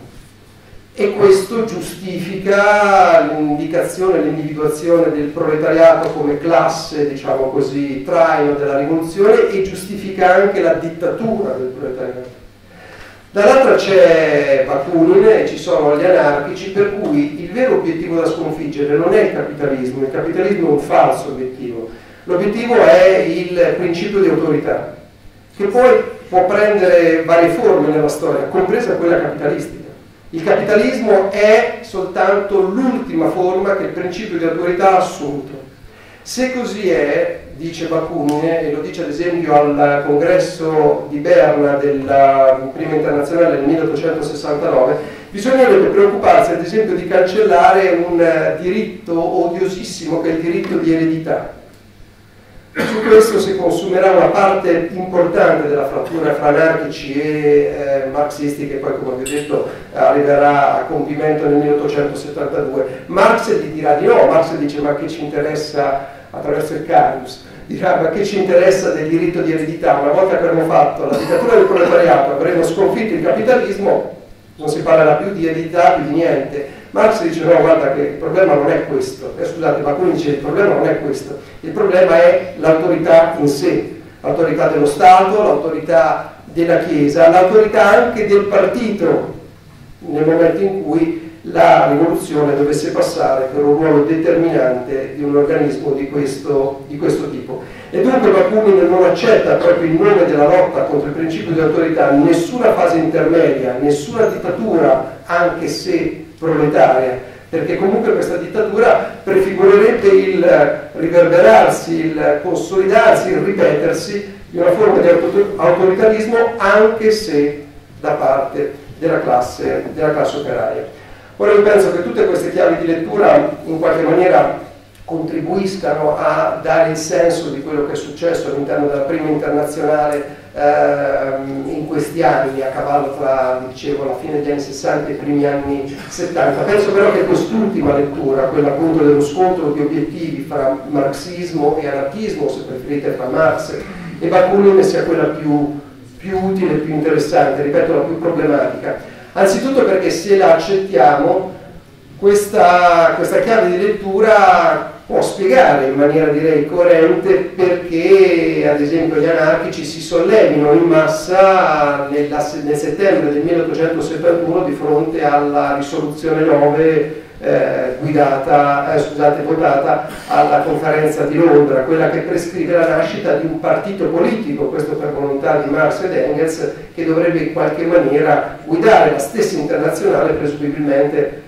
E questo giustifica l'indicazione, l'individuazione del proletariato come classe, diciamo così, traino della rivoluzione, e giustifica anche la dittatura del proletariato. Dall'altra c'è Bakunin e ci sono gli anarchici, per cui il vero obiettivo da sconfiggere non è il capitalismo, il capitalismo è un falso obiettivo, l'obiettivo è il principio di autorità, che poi può prendere varie forme nella storia, compresa quella capitalistica. Il capitalismo è soltanto l'ultima forma che il principio di autorità ha assunto. Se così è, dice Bakunin, e lo dice ad esempio al congresso di Berna della prima internazionale nel milleottocentosessantanove, bisognerebbe preoccuparsi ad esempio di cancellare un diritto odiosissimo che è il diritto di eredità. Su questo si consumerà una parte importante della frattura fra anarchici e eh, marxisti, che poi, come vi ho detto, arriverà a compimento nel milleottocentosettantadue. Marx gli dirà di no, Marx dice ma che ci interessa, attraverso il Carius, dirà ma che ci interessa del diritto di eredità, una volta che avremo fatto la dittatura del proletariato, avremo sconfitto il capitalismo, non si parlerà più di eredità, più di niente. Marx dice no, guarda che il problema non è questo, eh, scusate, Bakunin dice il problema non è questo, il problema è l'autorità in sé, l'autorità dello Stato, l'autorità della Chiesa, l'autorità anche del partito nel momento in cui la rivoluzione dovesse passare per un ruolo determinante di un organismo di questo, di questo tipo. E dunque Bakunin non accetta proprio in nome della lotta contro il principio di autorità nessuna fase intermedia, nessuna dittatura, anche se proletaria, perché comunque questa dittatura prefigurerebbe il riverberarsi, il consolidarsi, il ripetersi di una forma di autoritarismo anche se da parte della classe, della classe operaia. Ora io penso che tutte queste chiavi di lettura in qualche maniera contribuiscano a dare il senso di quello che è successo all'interno della prima internazionale ehm, in questi anni, a cavallo tra, dicevo, la fine degli anni sessanta e i primi anni settanta. Penso però che quest'ultima lettura, quella appunto dello scontro di obiettivi fra marxismo e anarchismo, se preferite fra Marx e Bakunin, sia quella più, più utile, più interessante, ripeto, la più problematica. Anzitutto perché se la accettiamo, questa, questa chiave di lettura può spiegare in maniera direi coerente perché ad esempio gli anarchici si sollevino in massa nella, nel settembre del milleottocentosettantuno di fronte alla risoluzione nove eh, guidata, eh, scusate, votata alla conferenza di Londra, quella che prescrive la nascita di un partito politico, questo per volontà di Marx ed Engels, che dovrebbe in qualche maniera guidare la stessa internazionale, presumibilmente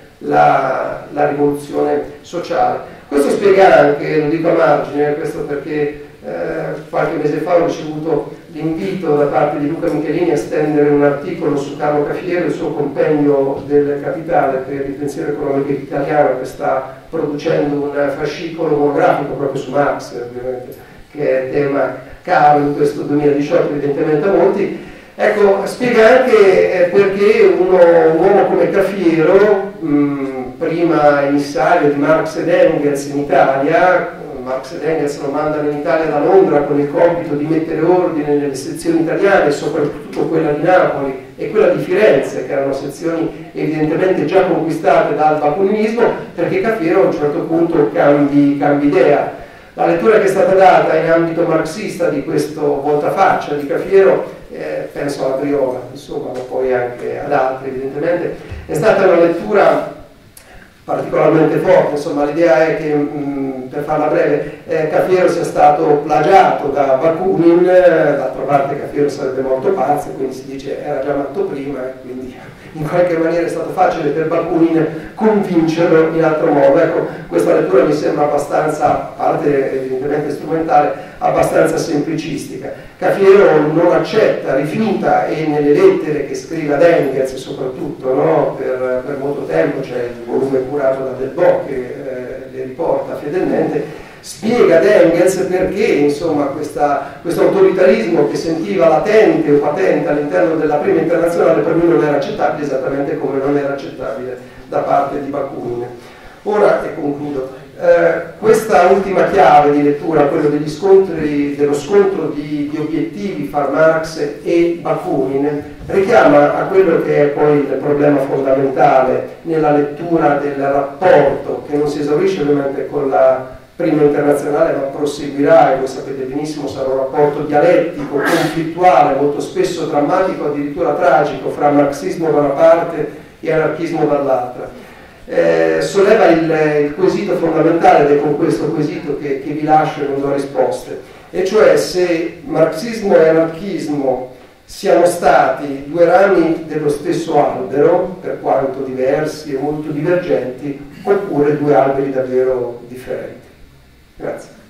la, la rivoluzione sociale. Questo spiega anche, lo dico a margine, questo perché eh, qualche mese fa ho ricevuto l'invito da parte di Luca Michelini a stendere un articolo su Carlo Cafiero, il suo compendio del Capitale per il pensiero economico italiano, che sta producendo un fascicolo monografico proprio su Marx, ovviamente, che è tema caro in questo duemiladiciotto evidentemente a molti. Ecco, spiega anche perché uno, un uomo come Cafiero, mh, prima emissario di Marx ed Engels in Italia, Marx ed Engels lo mandano in Italia da Londra con il compito di mettere ordine nelle sezioni italiane, soprattutto quella di Napoli e quella di Firenze, che erano sezioni evidentemente già conquistate dal bakuninismo, perché Cafiero a un certo punto cambi, cambi idea. La lettura che è stata data in ambito marxista di questo voltafaccia di Cafiero, eh, penso alla Briola, insomma, ma poi anche ad altri evidentemente, è stata una lettura particolarmente forte. Insomma, l'idea è che, mh, per farla breve, eh, Cafiero sia stato plagiato da Bakunin, d'altra parte Cafiero sarebbe molto pazzo, quindi si dice era già matto prima, e quindi in qualche maniera è stato facile per Bakunin convincerlo in altro modo. Ecco, questa lettura mi sembra abbastanza, a parte evidentemente strumentale, abbastanza semplicistica. Cafiero non accetta, rifiuta, e nelle lettere che scrive ad Engels soprattutto, no, per, per molto tempo, c'è il volume curato da Del Bo che eh, le riporta fedelmente, spiega ad Engels perché insomma questa, questo autoritarismo che sentiva latente o patente all'interno della prima internazionale per lui non era accettabile, esattamente come non era accettabile da parte di Bakunin. Ora, e concludo, eh, questa ultima chiave di lettura, quello degli scontri, dello scontro di, di obiettivi fra Marx e Bakunin, richiama a quello che è poi il problema fondamentale nella lettura del rapporto, che non si esaurisce ovviamente con la prima internazionale, ma proseguirà, e voi sapete benissimo sarà un rapporto dialettico, conflittuale, molto spesso drammatico, addirittura tragico, fra marxismo da una parte e anarchismo dall'altra. Eh, solleva il, il quesito fondamentale, ed è con questo quesito che, che vi lascio e non do risposte, e cioè se marxismo e anarchismo siano stati due rami dello stesso albero, per quanto diversi e molto divergenti, oppure due alberi davvero differenti. Grazie.